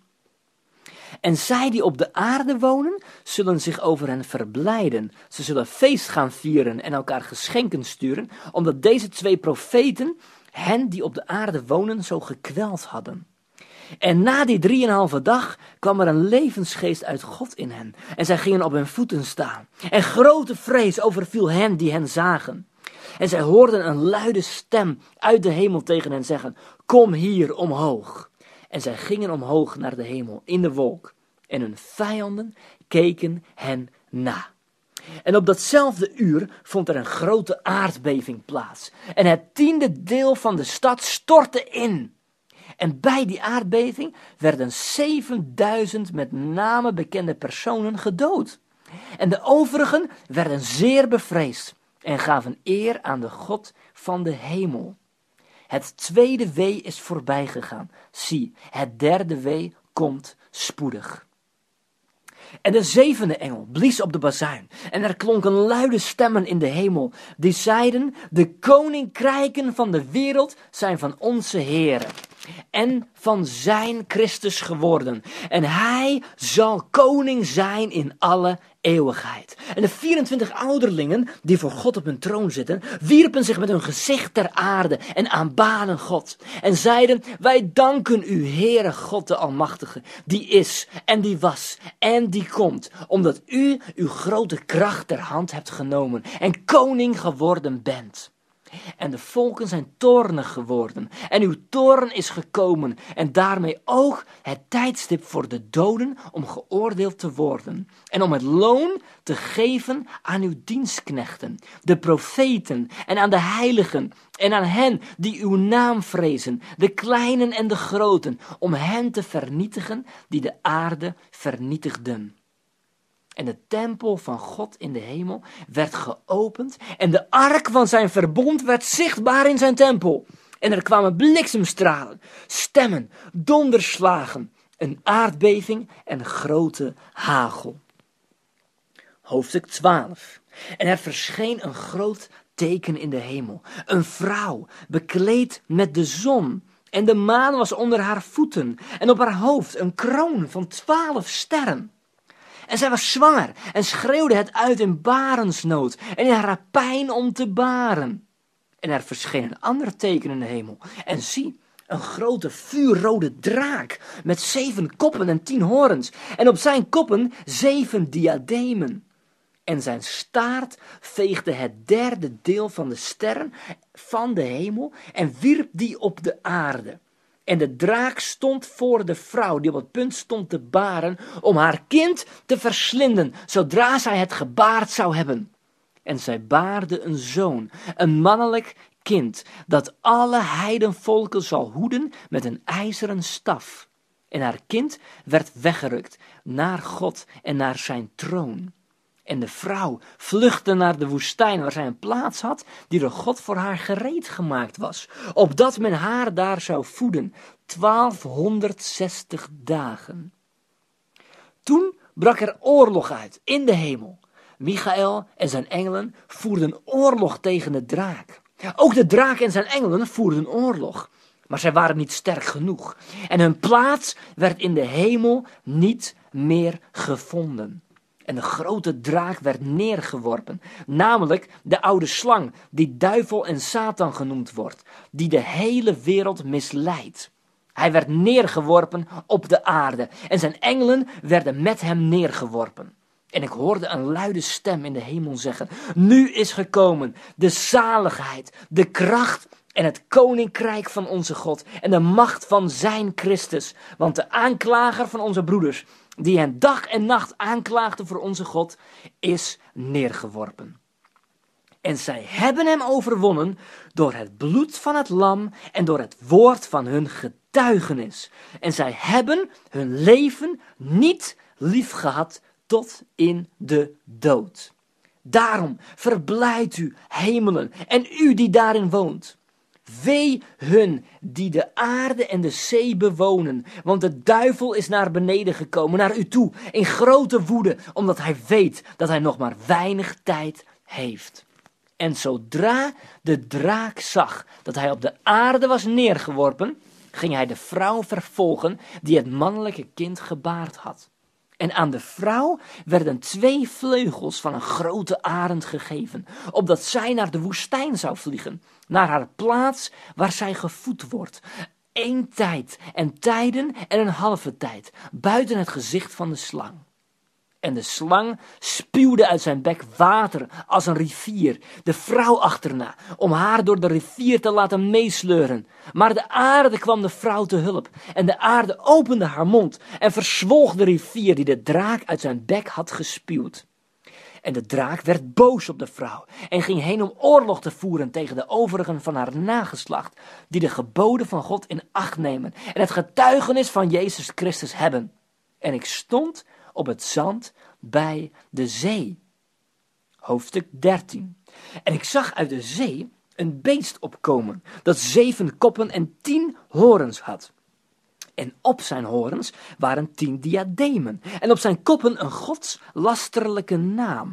Speaker 1: En zij die op de aarde wonen, zullen zich over hen verblijden. Ze zullen feest gaan vieren en elkaar geschenken sturen, omdat deze twee profeten hen die op de aarde wonen zo gekweld hadden. En na die drieënhalve dag kwam er een levensgeest uit God in hen. En zij gingen op hun voeten staan. En grote vrees overviel hen die hen zagen. En zij hoorden een luide stem uit de hemel tegen hen zeggen, kom hier omhoog. En zij gingen omhoog naar de hemel in de wolk. En hun vijanden keken hen na. En op datzelfde uur vond er een grote aardbeving plaats. En het tiende deel van de stad stortte in. En bij die aardbeving werden zevenduizend met name bekende personen gedood. En de overigen werden zeer bevreesd en gaven eer aan de God van de hemel. Het tweede wee is voorbij gegaan. Zie, het derde wee komt spoedig. En de zevende engel blies op de bazuin, en er klonken luide stemmen in de hemel, die zeiden, de koninkrijken van de wereld zijn van onze Heere. en van zijn Christus geworden. En hij zal koning zijn in alle eeuwigheid. En de vierentwintig ouderlingen die voor God op hun troon zitten, wierpen zich met hun gezicht ter aarde en aanbaden God. En zeiden, wij danken u, Heere God de Almachtige, die is en die was en die komt, omdat u uw grote kracht ter hand hebt genomen en koning geworden bent. En de volken zijn toornig geworden. En uw toorn is gekomen. En daarmee ook het tijdstip voor de doden om geoordeeld te worden. En om het loon te geven aan uw dienstknechten, de profeten en aan de heiligen. En aan hen die uw naam vrezen, de kleinen en de groten. Om hen te vernietigen die de aarde vernietigden. En de tempel van God in de hemel werd geopend en de ark van zijn verbond werd zichtbaar in zijn tempel. En er kwamen bliksemstralen, stemmen, donderslagen, een aardbeving en grote hagel. Hoofdstuk twaalf. En er verscheen een groot teken in de hemel. Een vrouw, bekleed met de zon. En de maan was onder haar voeten. En op haar hoofd een kroon van twaalf sterren. En zij was zwanger en schreeuwde het uit in barensnood en in haar pijn om te baren. En er verscheen een ander teken in de hemel. En zie, een grote vuurrode draak met zeven koppen en tien horens. En op zijn koppen zeven diademen. En zijn staart veegde het derde deel van de sterren van de hemel en wierp die op de aarde. En de draak stond voor de vrouw die op het punt stond te baren om haar kind te verslinden, zodra zij het gebaard zou hebben. En zij baarde een zoon, een mannelijk kind, dat alle heidenvolken zal hoeden met een ijzeren staf. En haar kind werd weggerukt naar God en naar zijn troon. En de vrouw vluchtte naar de woestijn waar zij een plaats had die door God voor haar gereed gemaakt was, opdat men haar daar zou voeden, twaalfhonderdzestig dagen. Toen brak er oorlog uit in de hemel. Michael en zijn engelen voerden oorlog tegen de draak. Ook de draak en zijn engelen voerden oorlog, maar zij waren niet sterk genoeg. En hun plaats werd in de hemel niet meer gevonden. En de grote draak werd neergeworpen, namelijk de oude slang, die duivel en Satan genoemd wordt, die de hele wereld misleidt. Hij werd neergeworpen op de aarde en zijn engelen werden met hem neergeworpen. En ik hoorde een luide stem in de hemel zeggen, nu is gekomen de zaligheid, de kracht en het koninkrijk van onze God en de macht van zijn Christus, want de aanklager van onze broeders, die hen dag en nacht aanklaagde voor onze God, is neergeworpen. En zij hebben hem overwonnen door het bloed van het lam en door het woord van hun getuigenis. En zij hebben hun leven niet lief gehad tot in de dood. Daarom verblijdt u, hemelen, en u die daarin woont. Wee hun die de aarde en de zee bewonen, want de duivel is naar beneden gekomen, naar u toe, in grote woede, omdat hij weet dat hij nog maar weinig tijd heeft. En zodra de draak zag dat hij op de aarde was neergeworpen, ging hij de vrouw vervolgen die het mannelijke kind gebaard had. En aan de vrouw werden twee vleugels van een grote arend gegeven, opdat zij naar de woestijn zou vliegen, naar haar plaats waar zij gevoed wordt. Eén tijd en tijden en een halve tijd, buiten het gezicht van de slang. En de slang spuwde uit zijn bek water als een rivier, de vrouw achterna, om haar door de rivier te laten meesleuren. Maar de aarde kwam de vrouw te hulp, en de aarde opende haar mond en verzwolg de rivier die de draak uit zijn bek had gespuwd. En de draak werd boos op de vrouw en ging heen om oorlog te voeren tegen de overigen van haar nageslacht, die de geboden van God in acht nemen en het getuigenis van Jezus Christus hebben. En ik stond op het zand bij de zee. Hoofdstuk dertien. En ik zag uit de zee een beest opkomen, dat zeven koppen en tien horens had. En op zijn horens waren tien diademen, en op zijn koppen een godslasterlijke naam.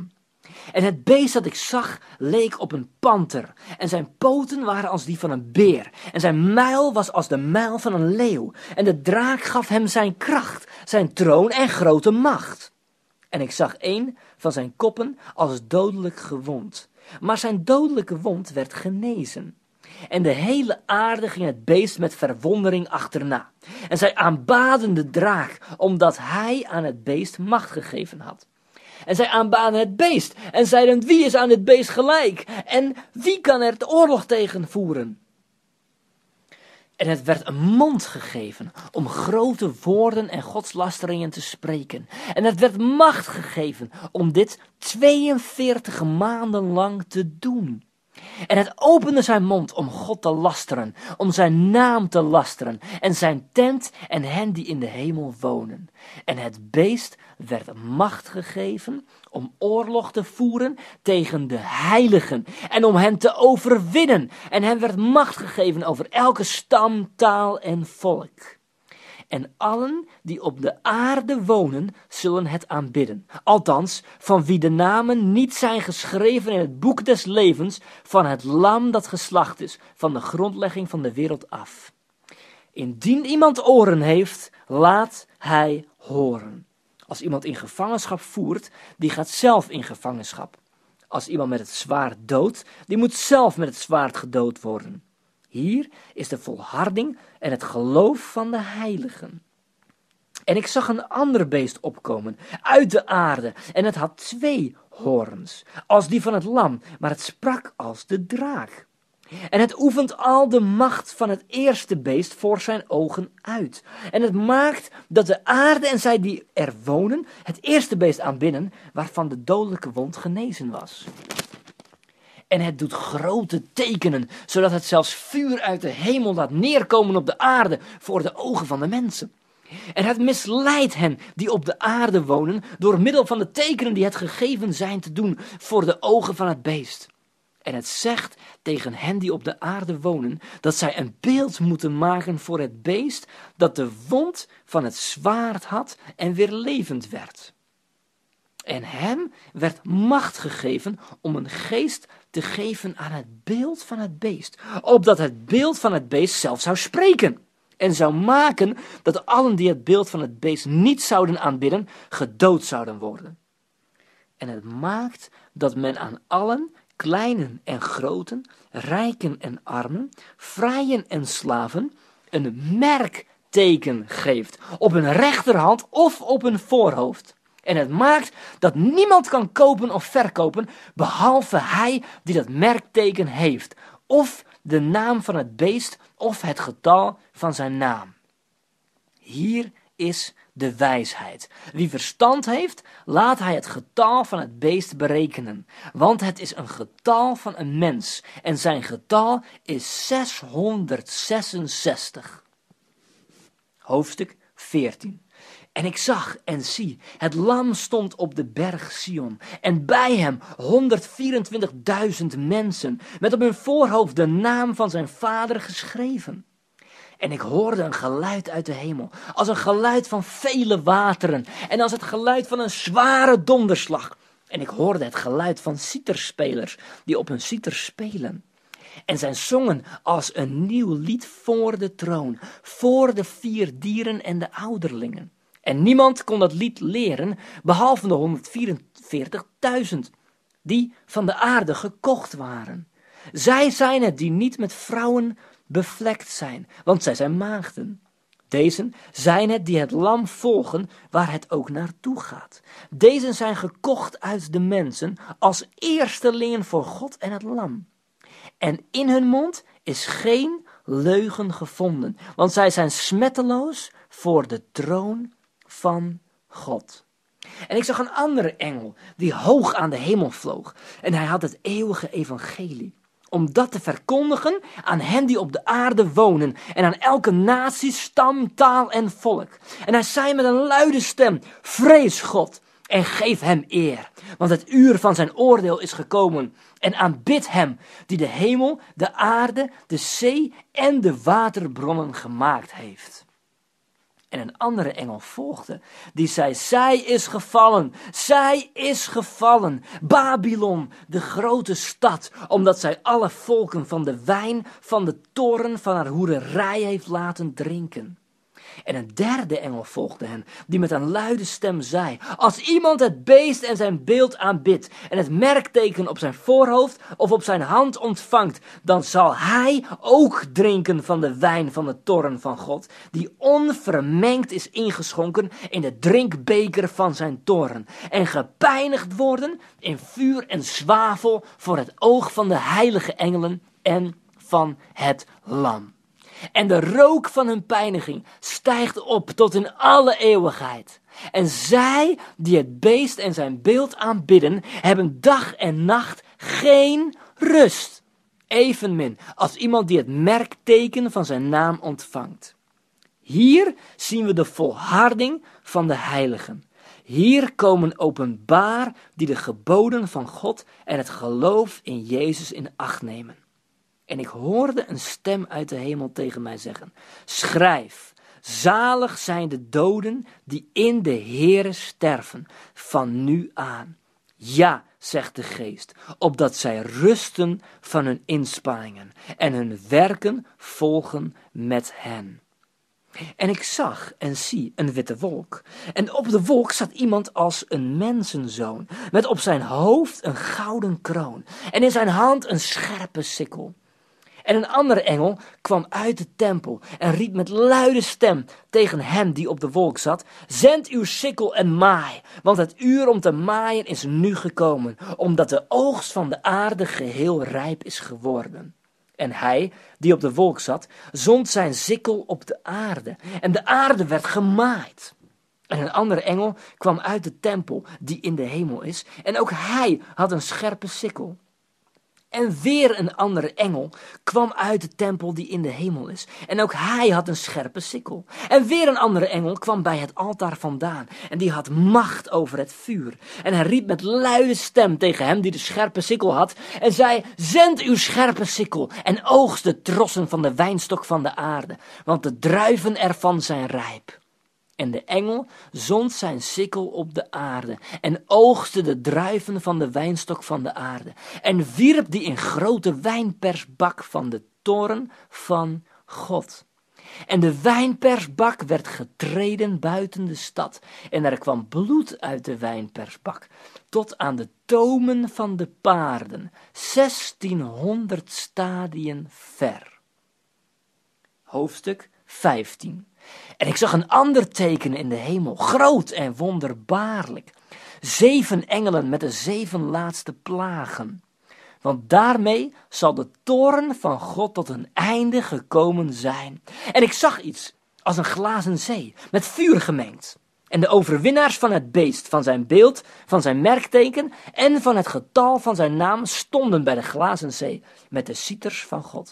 Speaker 1: En het beest dat ik zag leek op een panter. En zijn poten waren als die van een beer. En zijn muil was als de muil van een leeuw. En de draak gaf hem zijn kracht, zijn troon en grote macht. En ik zag een van zijn koppen als dodelijk gewond. Maar zijn dodelijke wond werd genezen. En de hele aarde ging het beest met verwondering achterna. En zij aanbaden de draak, omdat hij aan het beest macht gegeven had. En zij aanbaden het beest en zeiden, wie is aan het beest gelijk? En wie kan er de oorlog tegen voeren? En het werd een mond gegeven om grote woorden en godslasteringen te spreken. En het werd macht gegeven om dit tweeënveertig maanden lang te doen. En het opende zijn mond om God te lasteren, om zijn naam te lasteren, en zijn tent en hen die in de hemel wonen. En het beest werd macht gegeven om oorlog te voeren tegen de heiligen en om hen te overwinnen. En hen werd macht gegeven over elke stam, taal en volk. En allen die op de aarde wonen, zullen het aanbidden. Althans, van wie de namen niet zijn geschreven in het boek des levens van het lam dat geslacht is, van de grondlegging van de wereld af. Indien iemand oren heeft, laat hij horen. Als iemand in gevangenschap voert, die gaat zelf in gevangenschap. Als iemand met het zwaard doodt, die moet zelf met het zwaard gedood worden. Hier is de volharding en het geloof van de heiligen. En ik zag een ander beest opkomen uit de aarde en het had twee hoorns, als die van het lam, maar het sprak als de draak. En het oefent al de macht van het eerste beest voor zijn ogen uit. En het maakt dat de aarde en zij die er wonen het eerste beest aanbidden, waarvan de dodelijke wond genezen was. En het doet grote tekenen, zodat het zelfs vuur uit de hemel laat neerkomen op de aarde voor de ogen van de mensen. En het misleidt hen die op de aarde wonen, door middel van de tekenen die het gegeven zijn te doen voor de ogen van het beest. En het zegt tegen hen die op de aarde wonen, dat zij een beeld moeten maken voor het beest dat de wond van het zwaard had en weer levend werd. En hem werd macht gegeven om een geest te geven aan het beeld van het beest, opdat het beeld van het beest zelf zou spreken en zou maken dat allen die het beeld van het beest niet zouden aanbidden, gedood zouden worden. En het maakt dat men aan allen, kleinen en groten, rijken en armen, vrijen en slaven, een merkteken geeft, op een rechterhand of op een voorhoofd. En het maakt dat niemand kan kopen of verkopen, behalve hij die dat merkteken heeft, of de naam van het beest, of het getal van zijn naam. Hier is de wijsheid. Wie verstand heeft, laat hij het getal van het beest berekenen, want het is een getal van een mens, en zijn getal is zeshonderdzesenzestig. Hoofdstuk veertien. En ik zag en zie, het lam stond op de berg Sion, en bij hem honderdvierentwintigduizend mensen, met op hun voorhoofd de naam van zijn vader geschreven. En ik hoorde een geluid uit de hemel, als een geluid van vele wateren, en als het geluid van een zware donderslag. En ik hoorde het geluid van citerspelers, die op een citer spelen. En zij zongen als een nieuw lied voor de troon, voor de vier dieren en de ouderlingen. En niemand kon dat lied leren, behalve de honderdvierenveertigduizend, die van de aarde gekocht waren. Zij zijn het die niet met vrouwen bevlekt zijn, want zij zijn maagden. Deze zijn het die het lam volgen, waar het ook naartoe gaat. Deze zijn gekocht uit de mensen, als eerstelingen voor God en het lam. En in hun mond is geen leugen gevonden, want zij zijn smetteloos voor de troon van God. En ik zag een andere engel, die hoog aan de hemel vloog, en hij had het eeuwige evangelie, om dat te verkondigen aan hen die op de aarde wonen, en aan elke natie, stam, taal en volk. En hij zei met een luide stem, vrees God, en geef hem eer, want het uur van zijn oordeel is gekomen, en aanbid hem, die de hemel, de aarde, de zee en de waterbronnen gemaakt heeft. En een andere engel volgde, die zei, zij is gevallen, zij is gevallen, Babylon, de grote stad, omdat zij alle volken van de wijn van de toren van haar hoererij heeft laten drinken. En een derde engel volgde hen, die met een luide stem zei, als iemand het beest en zijn beeld aanbidt en het merkteken op zijn voorhoofd of op zijn hand ontvangt, dan zal hij ook drinken van de wijn van de toorn van God, die onvermengd is ingeschonken in de drinkbeker van zijn toorn, en gepijnigd worden in vuur en zwavel voor het oog van de heilige engelen en van het lam. En de rook van hun pijniging stijgt op tot in alle eeuwigheid. En zij die het beest en zijn beeld aanbidden, hebben dag en nacht geen rust. Evenmin als iemand die het merkteken van zijn naam ontvangt. Hier zien we de volharding van de heiligen. Hier komen openbaar die de geboden van God en het geloof in Jezus in acht nemen. En ik hoorde een stem uit de hemel tegen mij zeggen, schrijf, zalig zijn de doden die in de Heere sterven, van nu aan. Ja, zegt de geest, opdat zij rusten van hun inspanningen en hun werken volgen met hen. En ik zag en zie een witte wolk. En op de wolk zat iemand als een mensenzoon, met op zijn hoofd een gouden kroon en in zijn hand een scherpe sikkel. En een andere engel kwam uit de tempel en riep met luide stem tegen hem die op de wolk zat, zend uw sikkel en maai, want het uur om te maaien is nu gekomen, omdat de oogst van de aarde geheel rijp is geworden. En hij, die op de wolk zat, zond zijn sikkel op de aarde en de aarde werd gemaaid. En een andere engel kwam uit de tempel die in de hemel is en ook hij had een scherpe sikkel. En weer een andere engel kwam uit de tempel die in de hemel is. En ook hij had een scherpe sikkel. En weer een andere engel kwam bij het altaar vandaan. En die had macht over het vuur. En hij riep met luide stem tegen hem die de scherpe sikkel had. En zei, zend uw scherpe sikkel en oogst de trossen van de wijnstok van de aarde. Want de druiven ervan zijn rijp. En de engel zond zijn sikkel op de aarde en oogste de druiven van de wijnstok van de aarde en wierp die in grote wijnpersbak van de toorn van God. En de wijnpersbak werd getreden buiten de stad en er kwam bloed uit de wijnpersbak tot aan de tomen van de paarden, zestienhonderd stadien ver. Hoofdstuk vijftien. En ik zag een ander teken in de hemel, groot en wonderbaarlijk. Zeven engelen met de zeven laatste plagen. Want daarmee zal de toorn van God tot een einde gekomen zijn. En ik zag iets als een glazen zee, met vuur gemengd. En de overwinnaars van het beest, van zijn beeld, van zijn merkteken en van het getal van zijn naam stonden bij de glazen zee, met de citers van God.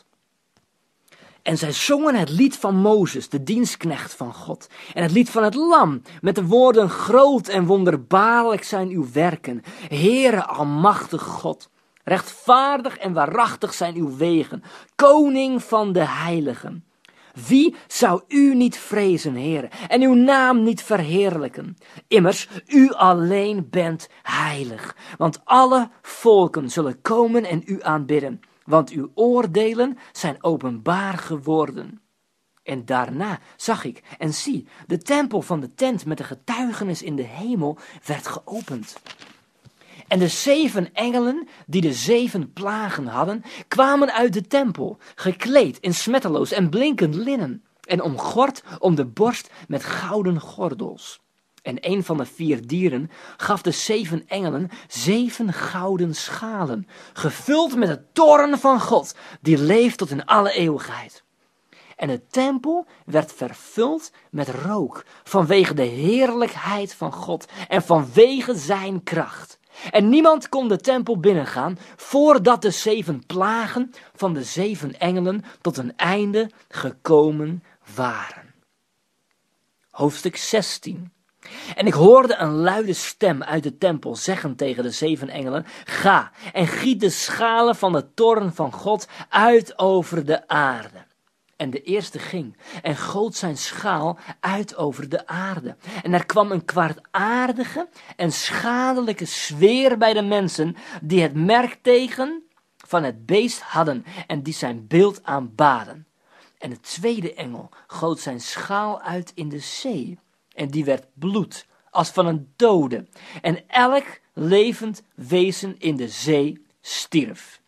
Speaker 1: En zij zongen het lied van Mozes, de dienstknecht van God. En het lied van het lam, met de woorden, groot en wonderbaarlijk zijn uw werken. Heere, almachtig God, rechtvaardig en waarachtig zijn uw wegen. Koning van de heiligen. Wie zou u niet vrezen, Heere, en uw naam niet verheerlijken? Immers, u alleen bent heilig. Want alle volken zullen komen en u aanbidden. Want uw oordelen zijn openbaar geworden. En daarna zag ik en zie, de tempel van de tent met de getuigenis in de hemel werd geopend. En de zeven engelen die de zeven plagen hadden, kwamen uit de tempel, gekleed in smetteloos en blinkend linnen, en omgord om de borst met gouden gordels. En een van de vier dieren gaf de zeven engelen zeven gouden schalen, gevuld met de toorn van God, die leeft tot in alle eeuwigheid. En de tempel werd vervuld met rook, vanwege de heerlijkheid van God en vanwege zijn kracht. En niemand kon de tempel binnengaan, voordat de zeven plagen van de zeven engelen tot een einde gekomen waren. Hoofdstuk zestien. En ik hoorde een luide stem uit de tempel zeggen tegen de zeven engelen, ga en giet de schalen van de toorn van God uit over de aarde. En de eerste ging en goot zijn schaal uit over de aarde. En er kwam een kwaadaardige en schadelijke sfeer bij de mensen die het merkteken van het beest hadden en die zijn beeld aanbaden. En de tweede engel goot zijn schaal uit in de zee en die werd bloed als van een dode. En elk levend wezen in de zee stierf.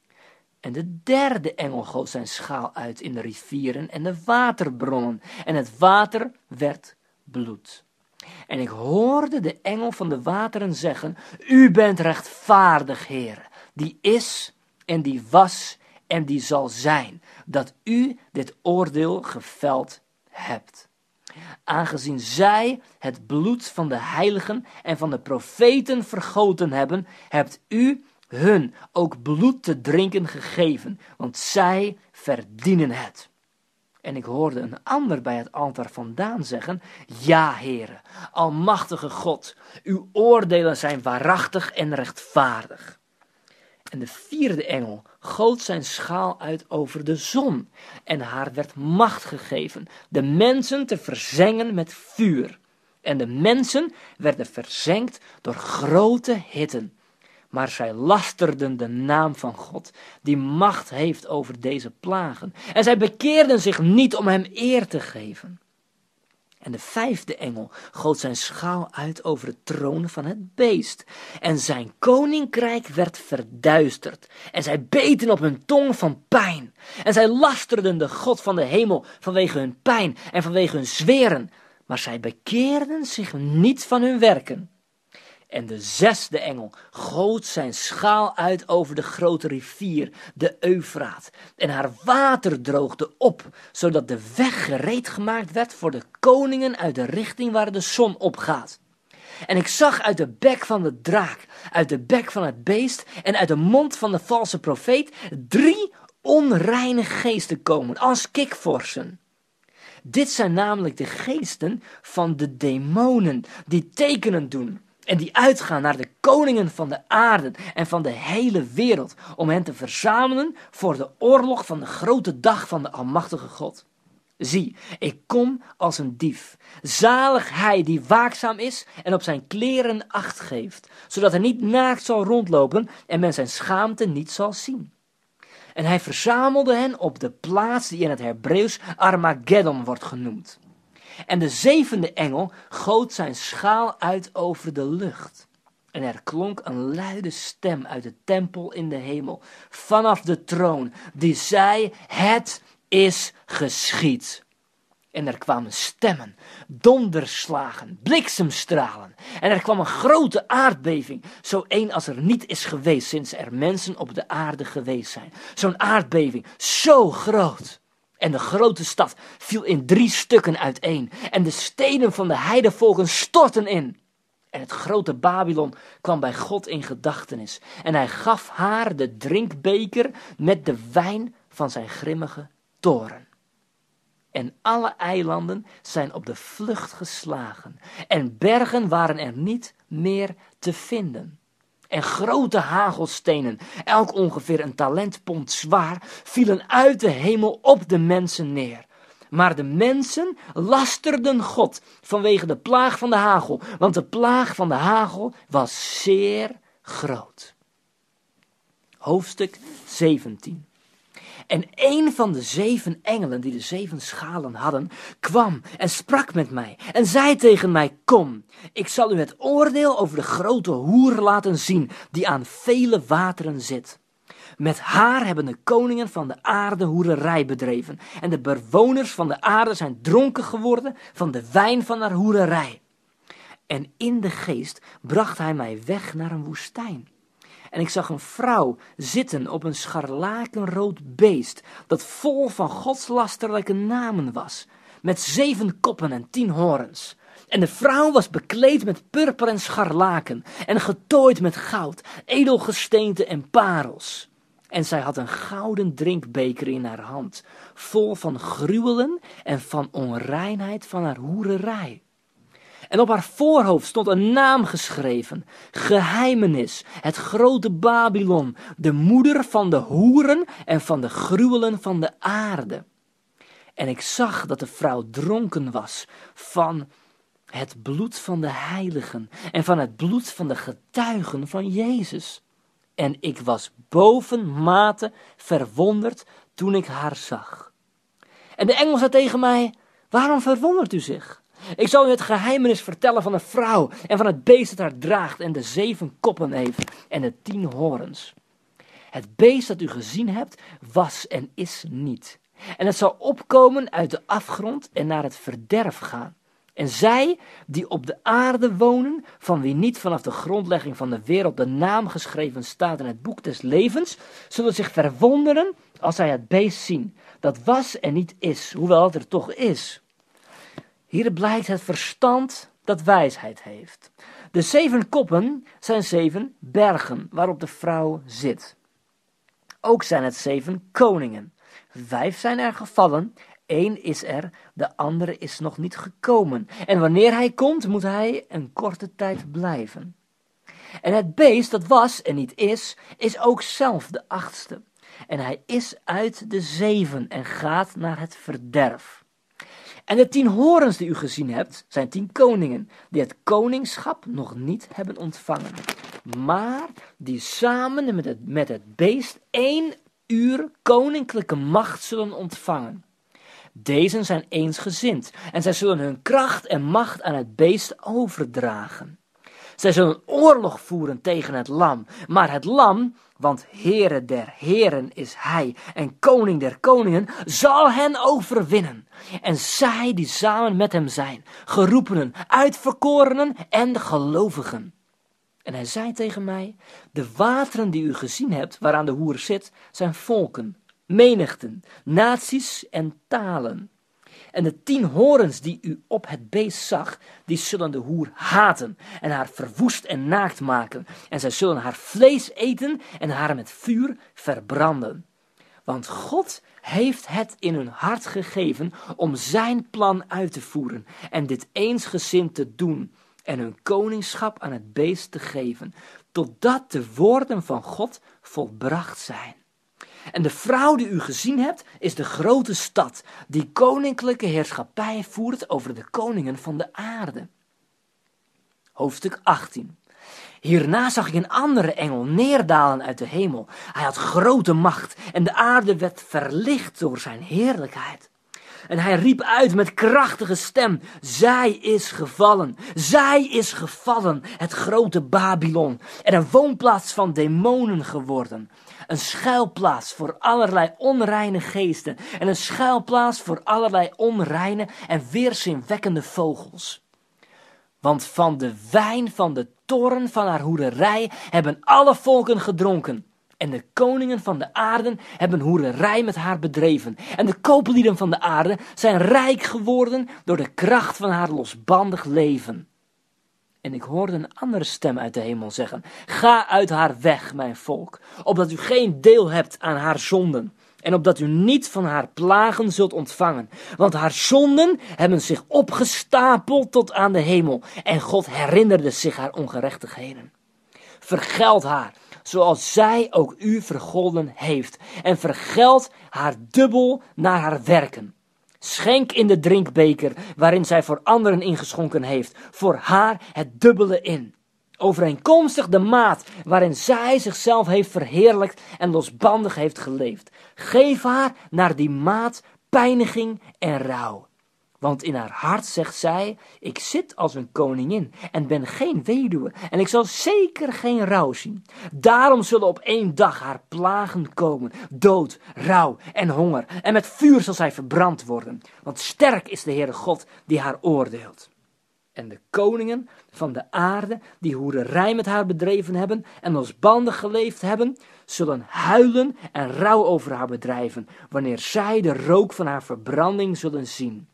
Speaker 1: En de derde engel goot zijn schaal uit in de rivieren en de waterbronnen. En het water werd bloed. En ik hoorde de engel van de wateren zeggen: U bent rechtvaardig, Heer, die is en die was en die zal zijn, dat u dit oordeel geveld hebt. Aangezien zij het bloed van de heiligen en van de profeten vergoten hebben, hebt u hun ook bloed te drinken gegeven, want zij verdienen het. En ik hoorde een ander bij het altaar vandaan zeggen: Ja, Heere, almachtige God, uw oordelen zijn waarachtig en rechtvaardig. En de vierde engel goot zijn schaal uit over de zon, en haar werd macht gegeven de mensen te verzengen met vuur. En de mensen werden verzengd door grote hitte. Maar zij lasterden de naam van God, die macht heeft over deze plagen. En zij bekeerden zich niet om hem eer te geven. En de vijfde engel goot zijn schaal uit over de troon van het beest. En zijn koninkrijk werd verduisterd. En zij beten op hun tong van pijn. En zij lasterden de God van de hemel vanwege hun pijn en vanwege hun zweren. Maar zij bekeerden zich niet van hun werken. En de zesde engel goot zijn schaal uit over de grote rivier, de Eufraat. En haar water droogde op, zodat de weg gereed gemaakt werd voor de koningen uit de richting waar de zon opgaat. En ik zag uit de bek van de draak, uit de bek van het beest en uit de mond van de valse profeet drie onreine geesten komen, als kikvorsen. Dit zijn namelijk de geesten van de demonen, die tekenen doen. En die uitgaan naar de koningen van de aarde en van de hele wereld, om hen te verzamelen voor de oorlog van de grote dag van de almachtige God. Zie, ik kom als een dief. Zalig hij die waakzaam is en op zijn kleren acht geeft, zodat hij niet naakt zal rondlopen en men zijn schaamte niet zal zien. En hij verzamelde hen op de plaats die in het Hebreeuws Armageddon wordt genoemd. En de zevende engel goot zijn schaal uit over de lucht. En er klonk een luide stem uit de tempel in de hemel, vanaf de troon, die zei: Het is geschied. En er kwamen stemmen, donderslagen, bliksemstralen. En er kwam een grote aardbeving, zo een als er niet is geweest sinds er mensen op de aarde geweest zijn. Zo'n aardbeving, zo groot. En de grote stad viel in drie stukken uiteen. En de steden van de heidevolken stortten in. En het grote Babylon kwam bij God in gedachtenis. En hij gaf haar de drinkbeker met de wijn van zijn grimmige toorn. En alle eilanden zijn op de vlucht geslagen. En bergen waren er niet meer te vinden. En grote hagelstenen, elk ongeveer een talentpond zwaar, vielen uit de hemel op de mensen neer. Maar de mensen lasterden God vanwege de plaag van de hagel, want de plaag van de hagel was zeer groot. Hoofdstuk zeventien. En een van de zeven engelen die de zeven schalen hadden, kwam en sprak met mij en zei tegen mij: Kom, ik zal u het oordeel over de grote hoer laten zien, die aan vele wateren zit. Met haar hebben de koningen van de aarde hoererij bedreven, en de bewoners van de aarde zijn dronken geworden van de wijn van haar hoererij. En in de geest bracht hij mij weg naar een woestijn. En ik zag een vrouw zitten op een scharlakenrood beest, dat vol van godslasterlijke namen was, met zeven koppen en tien horens. En de vrouw was bekleed met purper en scharlaken, en getooid met goud, edelgesteente en parels. En zij had een gouden drinkbeker in haar hand, vol van gruwelen en van onreinheid van haar hoererij. En op haar voorhoofd stond een naam geschreven: Geheimenis, het grote Babylon, de moeder van de hoeren en van de gruwelen van de aarde. En ik zag dat de vrouw dronken was van het bloed van de heiligen en van het bloed van de getuigen van Jezus. En ik was bovenmate verwonderd toen ik haar zag. En de engel zei tegen mij, waarom verwondert u zich? Ik zal u het geheimenis vertellen van een vrouw en van het beest dat haar draagt en de zeven koppen heeft en de tien horens. Het beest dat u gezien hebt was en is niet. En het zal opkomen uit de afgrond en naar het verderf gaan. En zij die op de aarde wonen, van wie niet vanaf de grondlegging van de wereld de naam geschreven staat in het boek des levens, zullen zich verwonderen als zij het beest zien, dat was en niet is, hoewel het er toch is. Hier blijkt het verstand dat wijsheid heeft. De zeven koppen zijn zeven bergen waarop de vrouw zit. Ook zijn het zeven koningen. Vijf zijn er gevallen, één is er, de andere is nog niet gekomen. En wanneer hij komt, moet hij een korte tijd blijven. En het beest dat was en niet is, is ook zelf de achtste. En hij is uit de zeven en gaat naar het verderf. En de tien horens die u gezien hebt, zijn tien koningen, die het koningschap nog niet hebben ontvangen. Maar die samen met het, met het beest één uur koninklijke macht zullen ontvangen. Deze zijn eensgezind en zij zullen hun kracht en macht aan het beest overdragen. Zij zullen oorlog voeren tegen het lam, maar het lam, want Heere der Heren is hij en koning der koningen, zal hen overwinnen. En zij die samen met hem zijn, geroepenen, uitverkorenen en gelovigen. En hij zei tegen mij, de wateren die u gezien hebt, waaraan de hoer zit, zijn volken, menigten, naties en talen. En de tien horens die u op het beest zag, die zullen de hoer haten en haar verwoest en naakt maken. En zij zullen haar vlees eten en haar met vuur verbranden. Want God heeft het in hun hart gegeven om zijn plan uit te voeren en dit eensgezind te doen en hun koningschap aan het beest te geven, totdat de woorden van God volbracht zijn. En de vrouw die u gezien hebt, is de grote stad, die koninklijke heerschappij voert over de koningen van de aarde. Hoofdstuk achttien. Hierna zag ik een andere engel neerdalen uit de hemel. Hij had grote macht en de aarde werd verlicht door zijn heerlijkheid. En hij riep uit met krachtige stem, zij is gevallen, zij is gevallen, het grote Babylon, en een woonplaats van demonen geworden. Een schuilplaats voor allerlei onreine geesten en een schuilplaats voor allerlei onreine en weerzinwekkende vogels. Want van de wijn van de toorn van haar hoererij hebben alle volken gedronken. En de koningen van de aarde hebben hoererij met haar bedreven. En de kooplieden van de aarde zijn rijk geworden door de kracht van haar losbandig leven. En ik hoorde een andere stem uit de hemel zeggen, ga uit haar weg, mijn volk, opdat u geen deel hebt aan haar zonden. En opdat u niet van haar plagen zult ontvangen. Want haar zonden hebben zich opgestapeld tot aan de hemel. En God herinnerde zich haar ongerechtigheden. Vergeld haar, zoals zij ook u vergolden heeft. En vergeld haar dubbel naar haar werken. Schenk in de drinkbeker waarin zij voor anderen ingeschonken heeft, voor haar het dubbele in. Overeenkomstig de maat waarin zij zichzelf heeft verheerlijkt en losbandig heeft geleefd. Geef haar naar die maat pijniging en rouw. Want in haar hart zegt zij, ik zit als een koningin en ben geen weduwe en ik zal zeker geen rouw zien. Daarom zullen op één dag haar plagen komen, dood, rouw en honger. En met vuur zal zij verbrand worden, want sterk is de Heere God die haar oordeelt. En de koningen van de aarde, die hoererij met haar bedreven hebben en losbandig geleefd hebben, zullen huilen en rouw over haar bedrijven, wanneer zij de rook van haar verbranding zullen zien.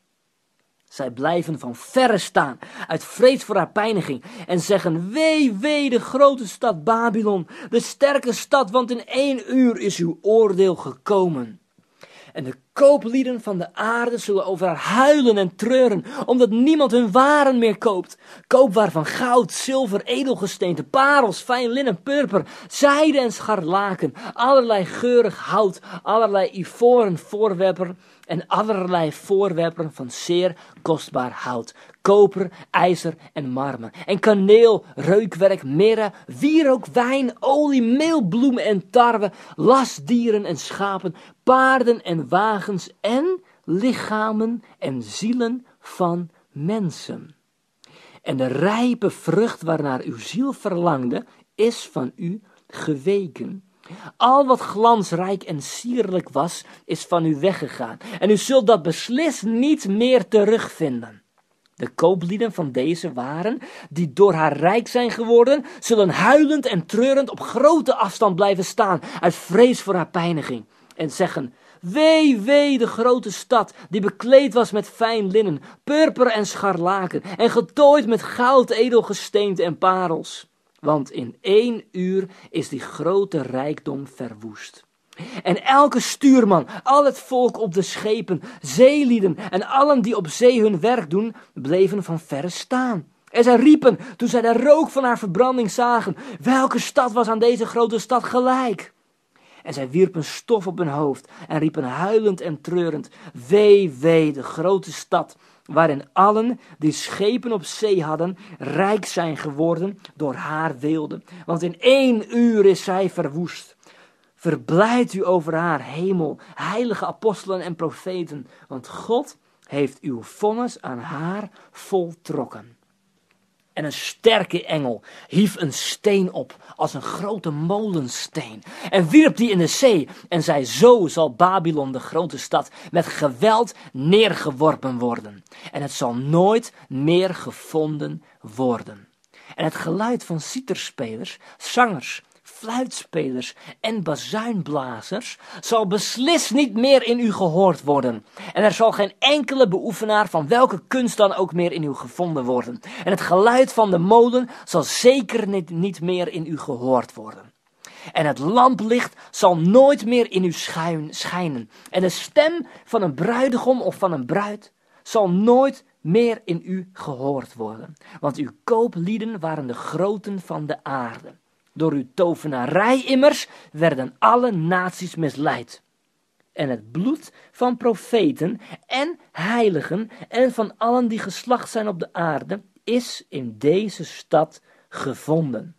Speaker 1: Zij blijven van verre staan, uit vrees voor haar pijniging, en zeggen, wee, wee, de grote stad Babylon, de sterke stad, want in één uur is uw oordeel gekomen. En de Kooplieden van de aarde zullen over haar huilen en treuren, omdat niemand hun waren meer koopt. Koopwaar van goud, zilver, edelgesteente, parels, fijn linnen, purper, zijde en scharlaken, allerlei geurig hout, allerlei ivoren voorwerpen en allerlei voorwerpen van zeer kostbaar hout, koper, ijzer en marmer, en kaneel, reukwerk, mirre, wierook, wijn, olie, meel, bloemen en tarwe, lastdieren en schapen, paarden en wagens en lichamen en zielen van mensen. En de rijpe vrucht waarnaar uw ziel verlangde, is van u geweken. Al wat glansrijk en sierlijk was, is van u weggegaan. En u zult dat beslist niet meer terugvinden. De kooplieden van deze waren, die door haar rijk zijn geworden, zullen huilend en treurend op grote afstand blijven staan, uit vrees voor haar pijniging. En zeggen, wee, wee, de grote stad, die bekleed was met fijn linnen, purper en scharlaken, en getooid met goud, edelgesteente en parels. Want in één uur is die grote rijkdom verwoest. En elke stuurman, al het volk op de schepen, zeelieden en allen die op zee hun werk doen, bleven van verre staan. En zij riepen, toen zij de rook van haar verbranding zagen, welke stad was aan deze grote stad gelijk? En zij wierpen stof op hun hoofd en riepen huilend en treurend, wee, wee, de grote stad, waarin allen die schepen op zee hadden, rijk zijn geworden door haar weelde. Want in één uur is zij verwoest. Verblijd u over haar, hemel, heilige apostelen en profeten, want God heeft uw vonnis aan haar voltrokken. En een sterke engel hief een steen op als een grote molensteen en wierp die in de zee en zei, zo zal Babylon, de grote stad, met geweld neergeworpen worden. En het zal nooit meer gevonden worden. En het geluid van citerspelers, zangers, fluitspelers en bazuinblazers zal beslist niet meer in u gehoord worden. En er zal geen enkele beoefenaar van welke kunst dan ook meer in u gevonden worden. En het geluid van de molen zal zeker niet, niet meer in u gehoord worden. En het lamplicht zal nooit meer in u schuin, schijnen. En de stem van een bruidegom of van een bruid zal nooit meer in u gehoord worden. Want uw kooplieden waren de groten van de aarde. Door uw tovenarij immers werden alle naties misleid. En het bloed van profeten en heiligen en van allen die geslacht zijn op de aarde is in deze stad gevonden.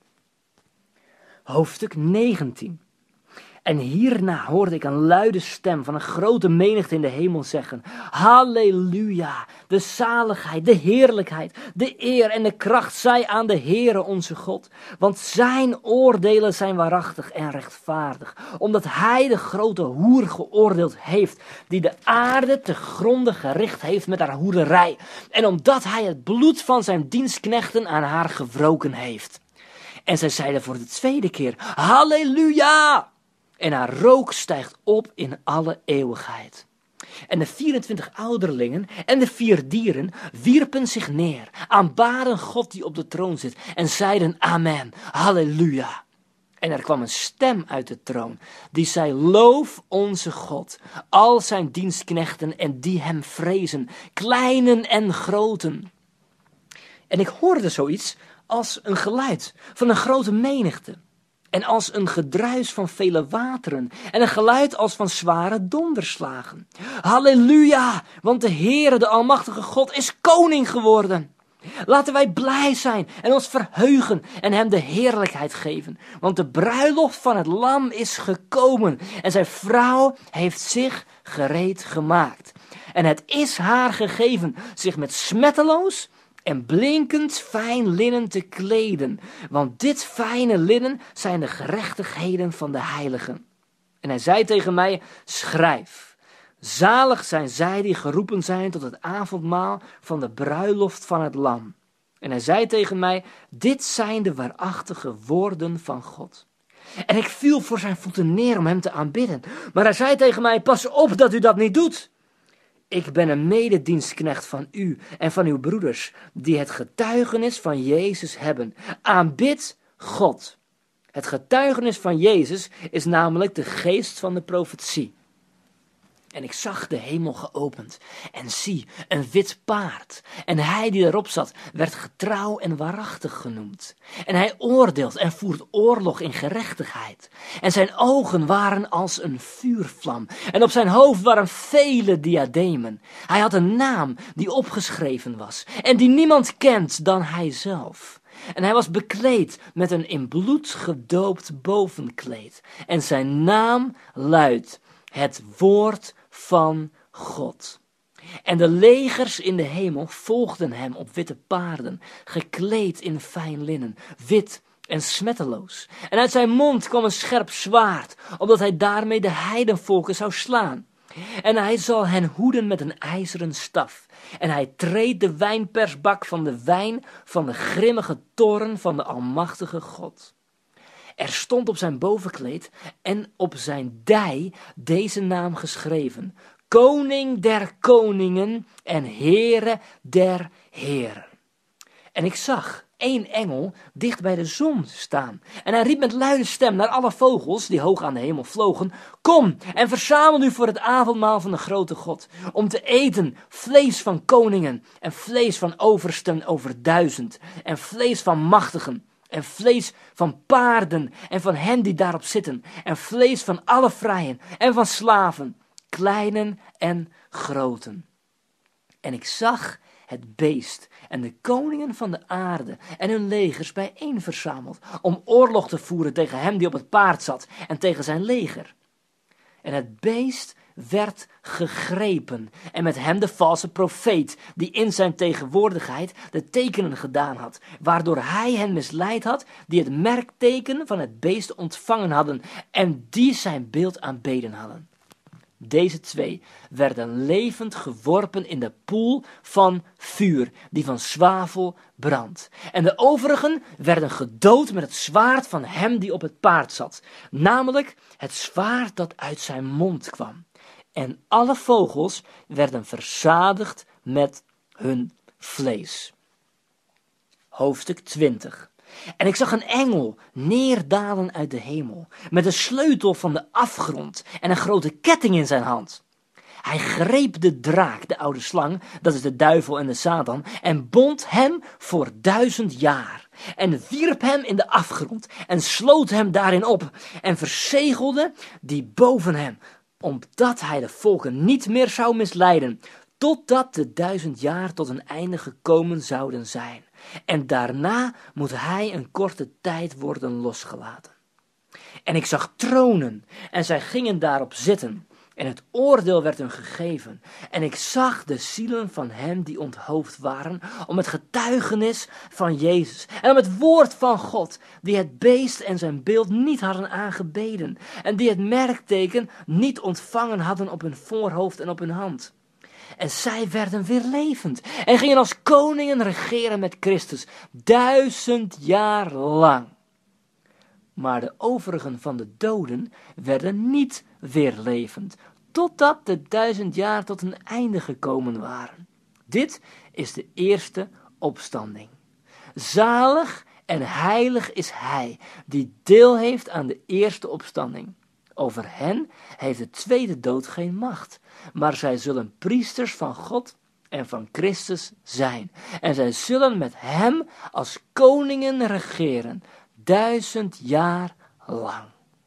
Speaker 1: Hoofdstuk negentien. En hierna hoorde ik een luide stem van een grote menigte in de hemel zeggen, halleluja, de zaligheid, de heerlijkheid, de eer en de kracht zij aan de Heere onze God. Want zijn oordelen zijn waarachtig en rechtvaardig, omdat hij de grote hoer geoordeeld heeft, die de aarde te gronde gericht heeft met haar hoererij. En omdat hij het bloed van zijn dienstknechten aan haar gewroken heeft. En zij zeiden voor de tweede keer, halleluja! En haar rook stijgt op in alle eeuwigheid. En de vierentwintig ouderlingen en de vier dieren wierpen zich neer, aanbaden God die op de troon zit en zeiden amen, halleluja. En er kwam een stem uit de troon, die zei, loof onze God, al zijn dienstknechten en die hem vrezen, kleinen en groten. En ik hoorde zoiets als een geluid van een grote menigte. En als een gedruis van vele wateren. En een geluid als van zware donderslagen. Halleluja, want de Heere, de Almachtige God, is koning geworden. Laten wij blij zijn en ons verheugen en hem de heerlijkheid geven. Want de bruiloft van het lam is gekomen en zijn vrouw heeft zich gereed gemaakt. En het is haar gegeven zich met smetteloos en blinkend fijn linnen te kleden, want dit fijne linnen zijn de gerechtigheden van de heiligen. En hij zei tegen mij, schrijf, zalig zijn zij die geroepen zijn tot het avondmaal van de bruiloft van het lam. En hij zei tegen mij, dit zijn de waarachtige woorden van God. En ik viel voor zijn voeten neer om hem te aanbidden, maar hij zei tegen mij, pas op dat u dat niet doet. Ik ben een mededienstknecht van u en van uw broeders, die het getuigenis van Jezus hebben. Aanbid God. Het getuigenis van Jezus is namelijk de geest van de profetie. En ik zag de hemel geopend en zie, een wit paard. En hij die erop zat, werd getrouw en waarachtig genoemd. En hij oordeelt en voert oorlog in gerechtigheid. En zijn ogen waren als een vuurvlam. En op zijn hoofd waren vele diademen. Hij had een naam die opgeschreven was en die niemand kent dan hij zelf. En hij was bekleed met een in bloed gedoopt bovenkleed. En zijn naam luidt: het woord van God. En de legers in de hemel volgden hem op witte paarden, gekleed in fijn linnen, wit en smetteloos. En uit zijn mond kwam een scherp zwaard, opdat hij daarmee de heidenvolken zou slaan. En hij zal hen hoeden met een ijzeren staf. En hij treedt de wijnpersbak van de wijn van de grimmige toorn van de almachtige God. Er stond op zijn bovenkleed en op zijn dij deze naam geschreven: Koning der koningen en Heere der heren. En ik zag één engel dicht bij de zon staan. En hij riep met luide stem naar alle vogels die hoog aan de hemel vlogen: kom en verzamel u voor het avondmaal van de grote God, om te eten vlees van koningen en vlees van oversten over duizend en vlees van machtigen en vlees van paarden en van hen die daarop zitten en vlees van alle vrijen en van slaven, kleinen en groten. En ik zag het beest en de koningen van de aarde en hun legers bijeen verzameld, om oorlog te voeren tegen hem die op het paard zat en tegen zijn leger. En het beest werd gegrepen en met hem de valse profeet, die in zijn tegenwoordigheid de tekenen gedaan had, waardoor hij hen misleid had, die het merkteken van het beest ontvangen hadden en die zijn beeld aanbeden hadden. Deze twee werden levend geworpen in de poel van vuur, die van zwavel brandt. En de overigen werden gedood met het zwaard van hem die op het paard zat, namelijk het zwaard dat uit zijn mond kwam. En alle vogels werden verzadigd met hun vlees. Hoofdstuk twintig. En ik zag een engel neerdalen uit de hemel, met de sleutel van de afgrond en een grote ketting in zijn hand. Hij greep de draak, de oude slang, dat is de duivel en de Satan, en bond hem voor duizend jaar. En wierp hem in de afgrond en sloot hem daarin op en verzegelde die boven hem, omdat hij de volken niet meer zou misleiden, totdat de duizend jaar tot een einde gekomen zouden zijn. En daarna moet hij een korte tijd worden losgelaten. En ik zag tronen, en zij gingen daarop zitten, en het oordeel werd hun gegeven. En ik zag de zielen van hen die onthoofd waren, om het getuigenis van Jezus, en om het woord van God, die het beest en zijn beeld niet hadden aangebeden, en die het merkteken niet ontvangen hadden op hun voorhoofd en op hun hand. En zij werden weer levend en gingen als koningen regeren met Christus duizend jaar lang. Maar de overigen van de doden werden niet weer levend, totdat de duizend jaar tot een einde gekomen waren. Dit is de eerste opstanding. Zalig en heilig is hij die deel heeft aan de eerste opstanding. Over hen heeft de tweede dood geen macht, maar zij zullen priesters van God en van Christus zijn. En zij zullen met hem als koningen regeren, duizend jaar lang.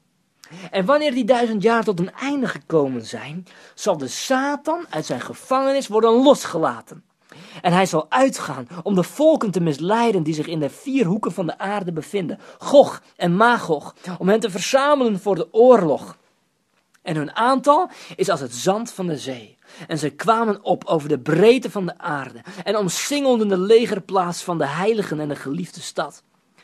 Speaker 1: En wanneer die duizend jaar tot een einde gekomen zijn, zal de Satan uit zijn gevangenis worden losgelaten. En hij zal uitgaan om de volken te misleiden die zich in de vier hoeken van de aarde bevinden, Gog en Magog, om hen te verzamelen voor de oorlog. En hun aantal is als het zand van de zee. En zij kwamen op over de breedte van de aarde en omsingelden de legerplaats van de heiligen en de geliefde stad.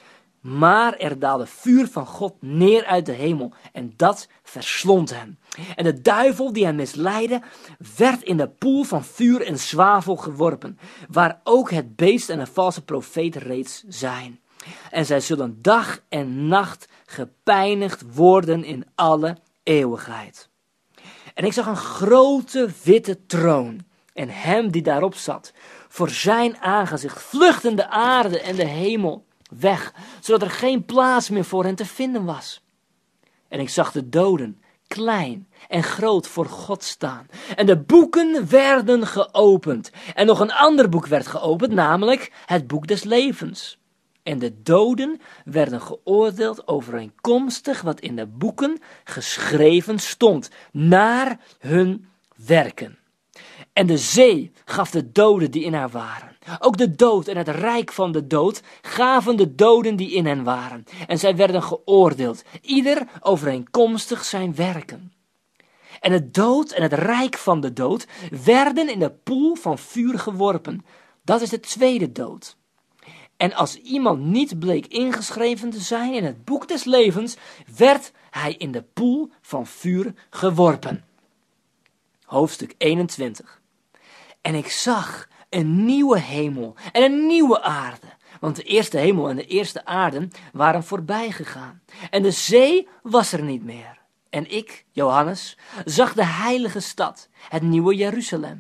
Speaker 1: Maar er daalde vuur van God neer uit de hemel en dat verslond hem. En de duivel die hem misleidde, werd in de poel van vuur en zwavel geworpen, waar ook het beest en de valse profeet reeds zijn. En zij zullen dag en nacht gepijnigd worden in alle eeuwigheid. En ik zag een grote witte troon en hem die daarop zat. Voor zijn aangezicht vluchtten de aarde en de hemel weg, zodat er geen plaats meer voor hen te vinden was. En ik zag de doden klein en groot voor God staan. En de boeken werden geopend. En nog een ander boek werd geopend, namelijk het boek des levens. En de doden werden geoordeeld overeenkomstig wat in de boeken geschreven stond, naar hun werken. En de zee gaf de doden die in haar waren. Ook de dood en het rijk van de dood gaven de doden die in hen waren. En zij werden geoordeeld, ieder overeenkomstig zijn werken. En de dood en het rijk van de dood werden in de poel van vuur geworpen. Dat is de tweede dood. En als iemand niet bleek ingeschreven te zijn in het boek des levens, werd hij in de poel van vuur geworpen. Hoofdstuk eenentwintig. En ik zag een nieuwe hemel en een nieuwe aarde. Want de eerste hemel en de eerste aarde waren voorbij gegaan. En de zee was er niet meer. En ik, Johannes, zag de heilige stad, het nieuwe Jeruzalem,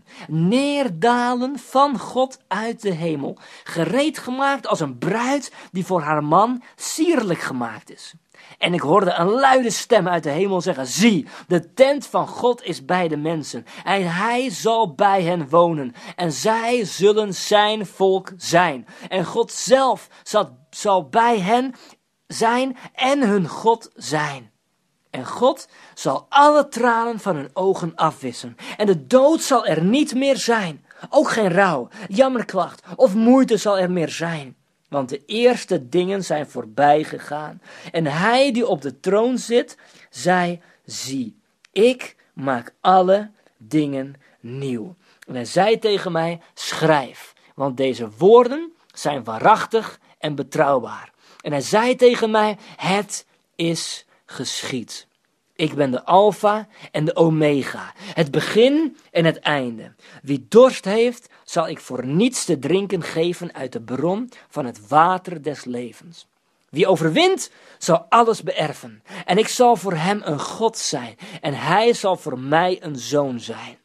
Speaker 1: neerdalen van God uit de hemel, gereed gemaakt als een bruid die voor haar man sierlijk gemaakt is. En ik hoorde een luide stem uit de hemel zeggen, zie, de tent van God is bij de mensen, en hij zal bij hen wonen, en zij zullen zijn volk zijn. En God zelf zal, zal bij hen zijn en hun God zijn. En God zal alle tranen van hun ogen afwissen. En de dood zal er niet meer zijn. Ook geen rouw, jammerklacht of moeite zal er meer zijn. Want de eerste dingen zijn voorbij gegaan. En hij die op de troon zit, zei, zie, ik maak alle dingen nieuw. En hij zei tegen mij, schrijf, want deze woorden zijn waarachtig en betrouwbaar. En hij zei tegen mij, het is geschied. Ik ben de Alpha en de Omega, het begin en het einde. Wie dorst heeft, zal ik voor niets te drinken geven uit de bron van het water des levens. Wie overwint, zal alles beërven. En ik zal voor hem een God zijn, en hij zal voor mij een zoon zijn.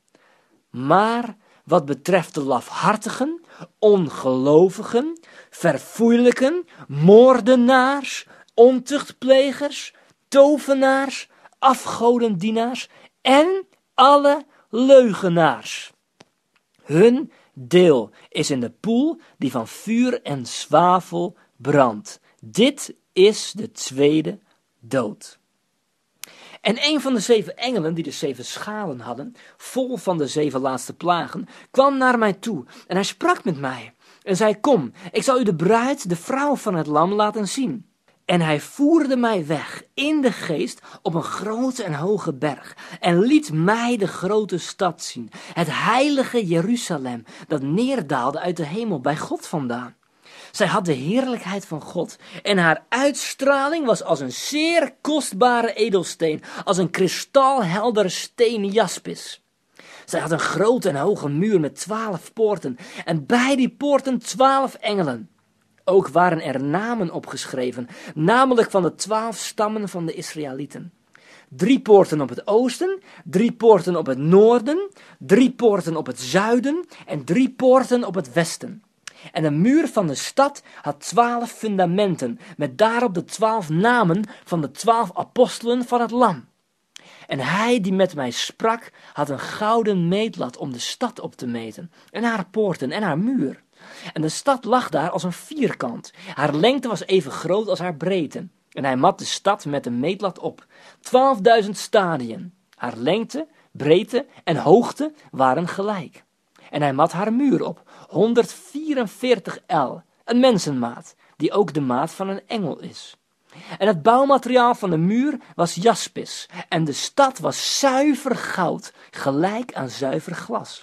Speaker 1: Maar wat betreft de lafhartigen, ongelovigen, verfoeilijken, moordenaars, ontuchtplegers, tovenaars, afgodendienaars en alle leugenaars. Hun deel is in de poel die van vuur en zwavel brandt. Dit is de tweede dood. En een van de zeven engelen die de zeven schalen hadden, vol van de zeven laatste plagen, kwam naar mij toe en hij sprak met mij en zei, kom, ik zal u de bruid, de vrouw van het lam, laten zien. En hij voerde mij weg in de geest op een grote en hoge berg en liet mij de grote stad zien, het heilige Jeruzalem, dat neerdaalde uit de hemel bij God vandaan. Zij had de heerlijkheid van God en haar uitstraling was als een zeer kostbare edelsteen, als een kristalheldere steen jaspis. Zij had een grote en hoge muur met twaalf poorten en bij die poorten twaalf engelen. Ook waren er namen opgeschreven, namelijk van de twaalf stammen van de Israëlieten. Drie poorten op het oosten, drie poorten op het noorden, drie poorten op het zuiden en drie poorten op het westen. En de muur van de stad had twaalf fundamenten, met daarop de twaalf namen van de twaalf apostelen van het lam. En hij die met mij sprak, had een gouden meetlat om de stad op te meten, en haar poorten en haar muur. En de stad lag daar als een vierkant. Haar lengte was even groot als haar breedte. En hij mat de stad met een meetlat op. Twaalfduizend stadien. Haar lengte, breedte en hoogte waren gelijk. En hij mat haar muur op. honderdvierenveertig el. Een mensenmaat, die ook de maat van een engel is. En het bouwmateriaal van de muur was jaspis. En de stad was zuiver goud, gelijk aan zuiver glas.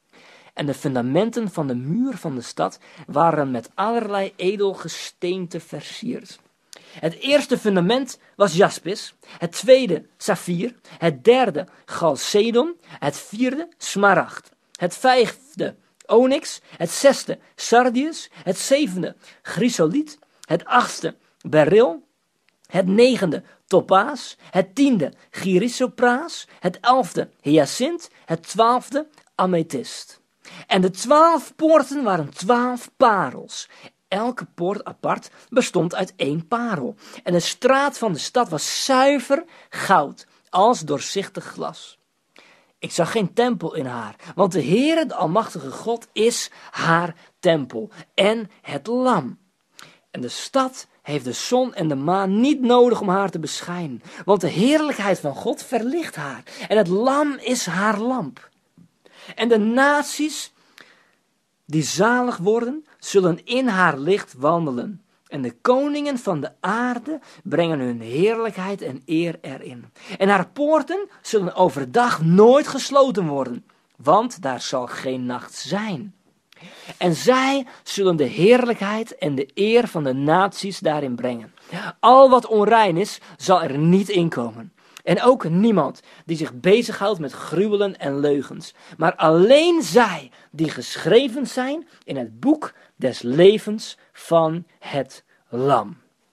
Speaker 1: En de fundamenten van de muur van de stad waren met allerlei edelgesteente versierd. Het eerste fundament was jaspis, het tweede saffier, het derde chalcedon, het vierde smaragd, het vijfde onyx, het zesde sardius, het zevende chrysoliet, het achtste beryl, het negende topaas, het tiende chrysopraas, het elfde hyacint, het twaalfde amethyst. En de twaalf poorten waren twaalf parels. Elke poort apart bestond uit één parel. En de straat van de stad was zuiver goud. als doorzichtig glas. Ik zag geen tempel in haar, want de Heere, de Almachtige God, is haar tempel en het lam. En de stad heeft de zon en de maan niet nodig om haar te beschijnen, want de heerlijkheid van God verlicht haar en het lam is haar lamp. En de naties die zalig worden, zullen in haar licht wandelen. En de koningen van de aarde brengen hun heerlijkheid en eer erin. En haar poorten zullen overdag nooit gesloten worden, want daar zal geen nacht zijn. En zij zullen de heerlijkheid en de eer van de naties daarin brengen. Al wat onrein is, zal er niet inkomen. En ook niemand die zich bezighoudt met gruwelen en leugens. Maar alleen zij die geschreven zijn in het boek des levens van het lam.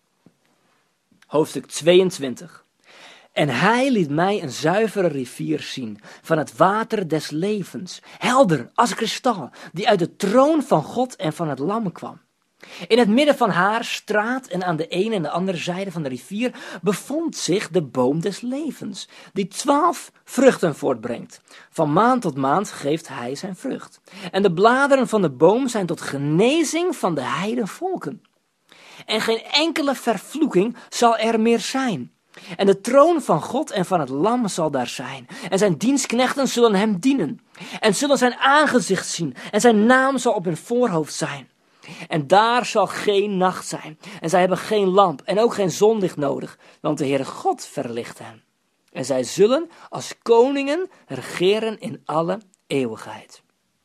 Speaker 1: Hoofdstuk tweeëntwintig. En hij liet mij een zuivere rivier zien, van het water des levens, helder als kristal, die uit de troon van God en van het lam kwam. In het midden van haar straat en aan de ene en de andere zijde van de rivier bevond zich de boom des levens, die twaalf vruchten voortbrengt. Van maand tot maand geeft hij zijn vrucht. En de bladeren van de boom zijn tot genezing van de heidenvolken. En geen enkele vervloeking zal er meer zijn. En de troon van God en van het lam zal daar zijn. En zijn dienstknechten zullen hem dienen. En zullen zijn aangezicht zien. En zijn naam zal op hun voorhoofd zijn. En daar zal geen nacht zijn. En zij hebben geen lamp en ook geen zonlicht nodig. Want de Heere God verlicht hen. En zij zullen als koningen regeren in alle eeuwigheid.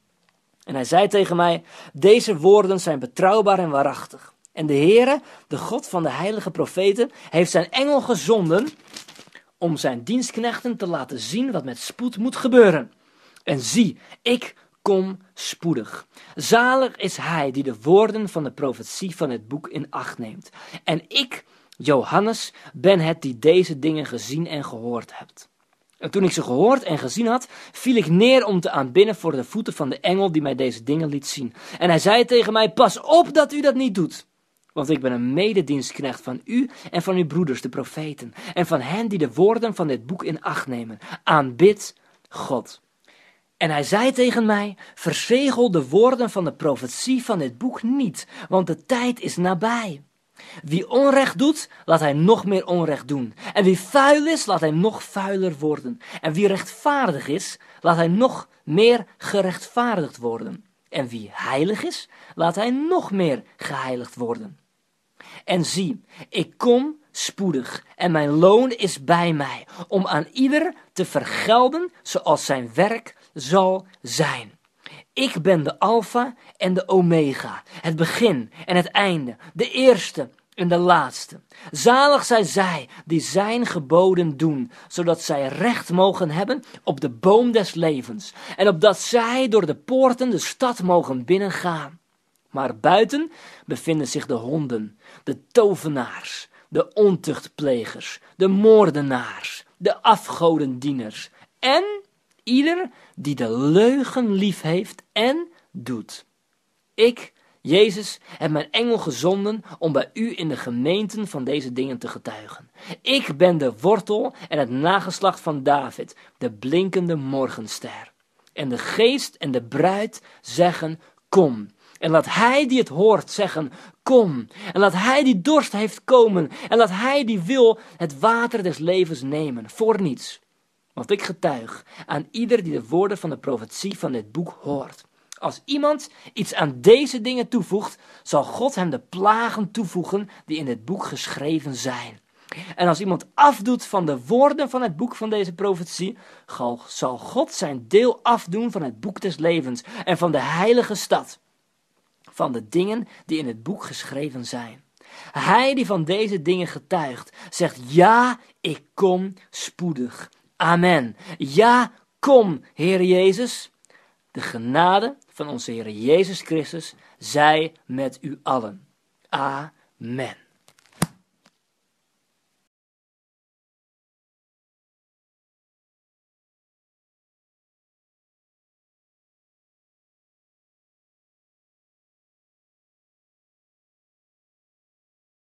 Speaker 1: En hij zei tegen mij, deze woorden zijn betrouwbaar en waarachtig. En de Heere, de God van de heilige profeten, heeft zijn engel gezonden om zijn dienstknechten te laten zien wat met spoed moet gebeuren. En zie, ik kom spoedig. Zalig is hij die de woorden van de profetie van het boek in acht neemt. En ik, Johannes, ben het die deze dingen gezien en gehoord hebt. En toen ik ze gehoord en gezien had, viel ik neer om te aanbidden voor de voeten van de engel die mij deze dingen liet zien. En hij zei tegen mij, pas op dat u dat niet doet. Want ik ben een mededienstknecht van u en van uw broeders, de profeten, en van hen die de woorden van dit boek in acht nemen. Aanbid God. En hij zei tegen mij, verzegel de woorden van de profetie van dit boek niet, want de tijd is nabij. Wie onrecht doet, laat hij nog meer onrecht doen. En wie vuil is, laat hij nog vuiler worden. En wie rechtvaardig is, laat hij nog meer gerechtvaardigd worden. En wie heilig is, laat hij nog meer geheiligd worden. En zie, ik kom spoedig en mijn loon is bij mij, om aan ieder te vergelden zoals zijn werk zal zijn. Ik ben de Alpha en de Omega, het begin en het einde, de eerste en de laatste. Zalig zijn zij die zijn geboden doen, zodat zij recht mogen hebben op de boom des levens, en opdat zij door de poorten de stad mogen binnengaan. Maar buiten bevinden zich de honden, de tovenaars, de ontuchtplegers, de moordenaars, de afgodendieners en ieder die de leugen lief heeft en doet. Ik, Jezus, heb mijn engel gezonden om bij u in de gemeenten van deze dingen te getuigen. Ik ben de wortel en het nageslacht van David, de blinkende morgenster. En de geest en de bruid zeggen, kom. En laat hij die het hoort zeggen, kom. En laat hij die dorst heeft komen. En laat hij die wil het water des levens nemen, voor niets. Want ik getuig aan ieder die de woorden van de profetie van dit boek hoort. Als iemand iets aan deze dingen toevoegt, zal God hem de plagen toevoegen die in dit boek geschreven zijn. En als iemand afdoet van de woorden van het boek van deze profetie, zal God zijn deel afdoen van het boek des levens en van de heilige stad, van de dingen die in het boek geschreven zijn. Hij die van deze dingen getuigt, zegt ja, ik kom spoedig. Amen. Ja, kom, Heer Jezus. De genade van onze Heer Jezus Christus zij met u allen. Amen.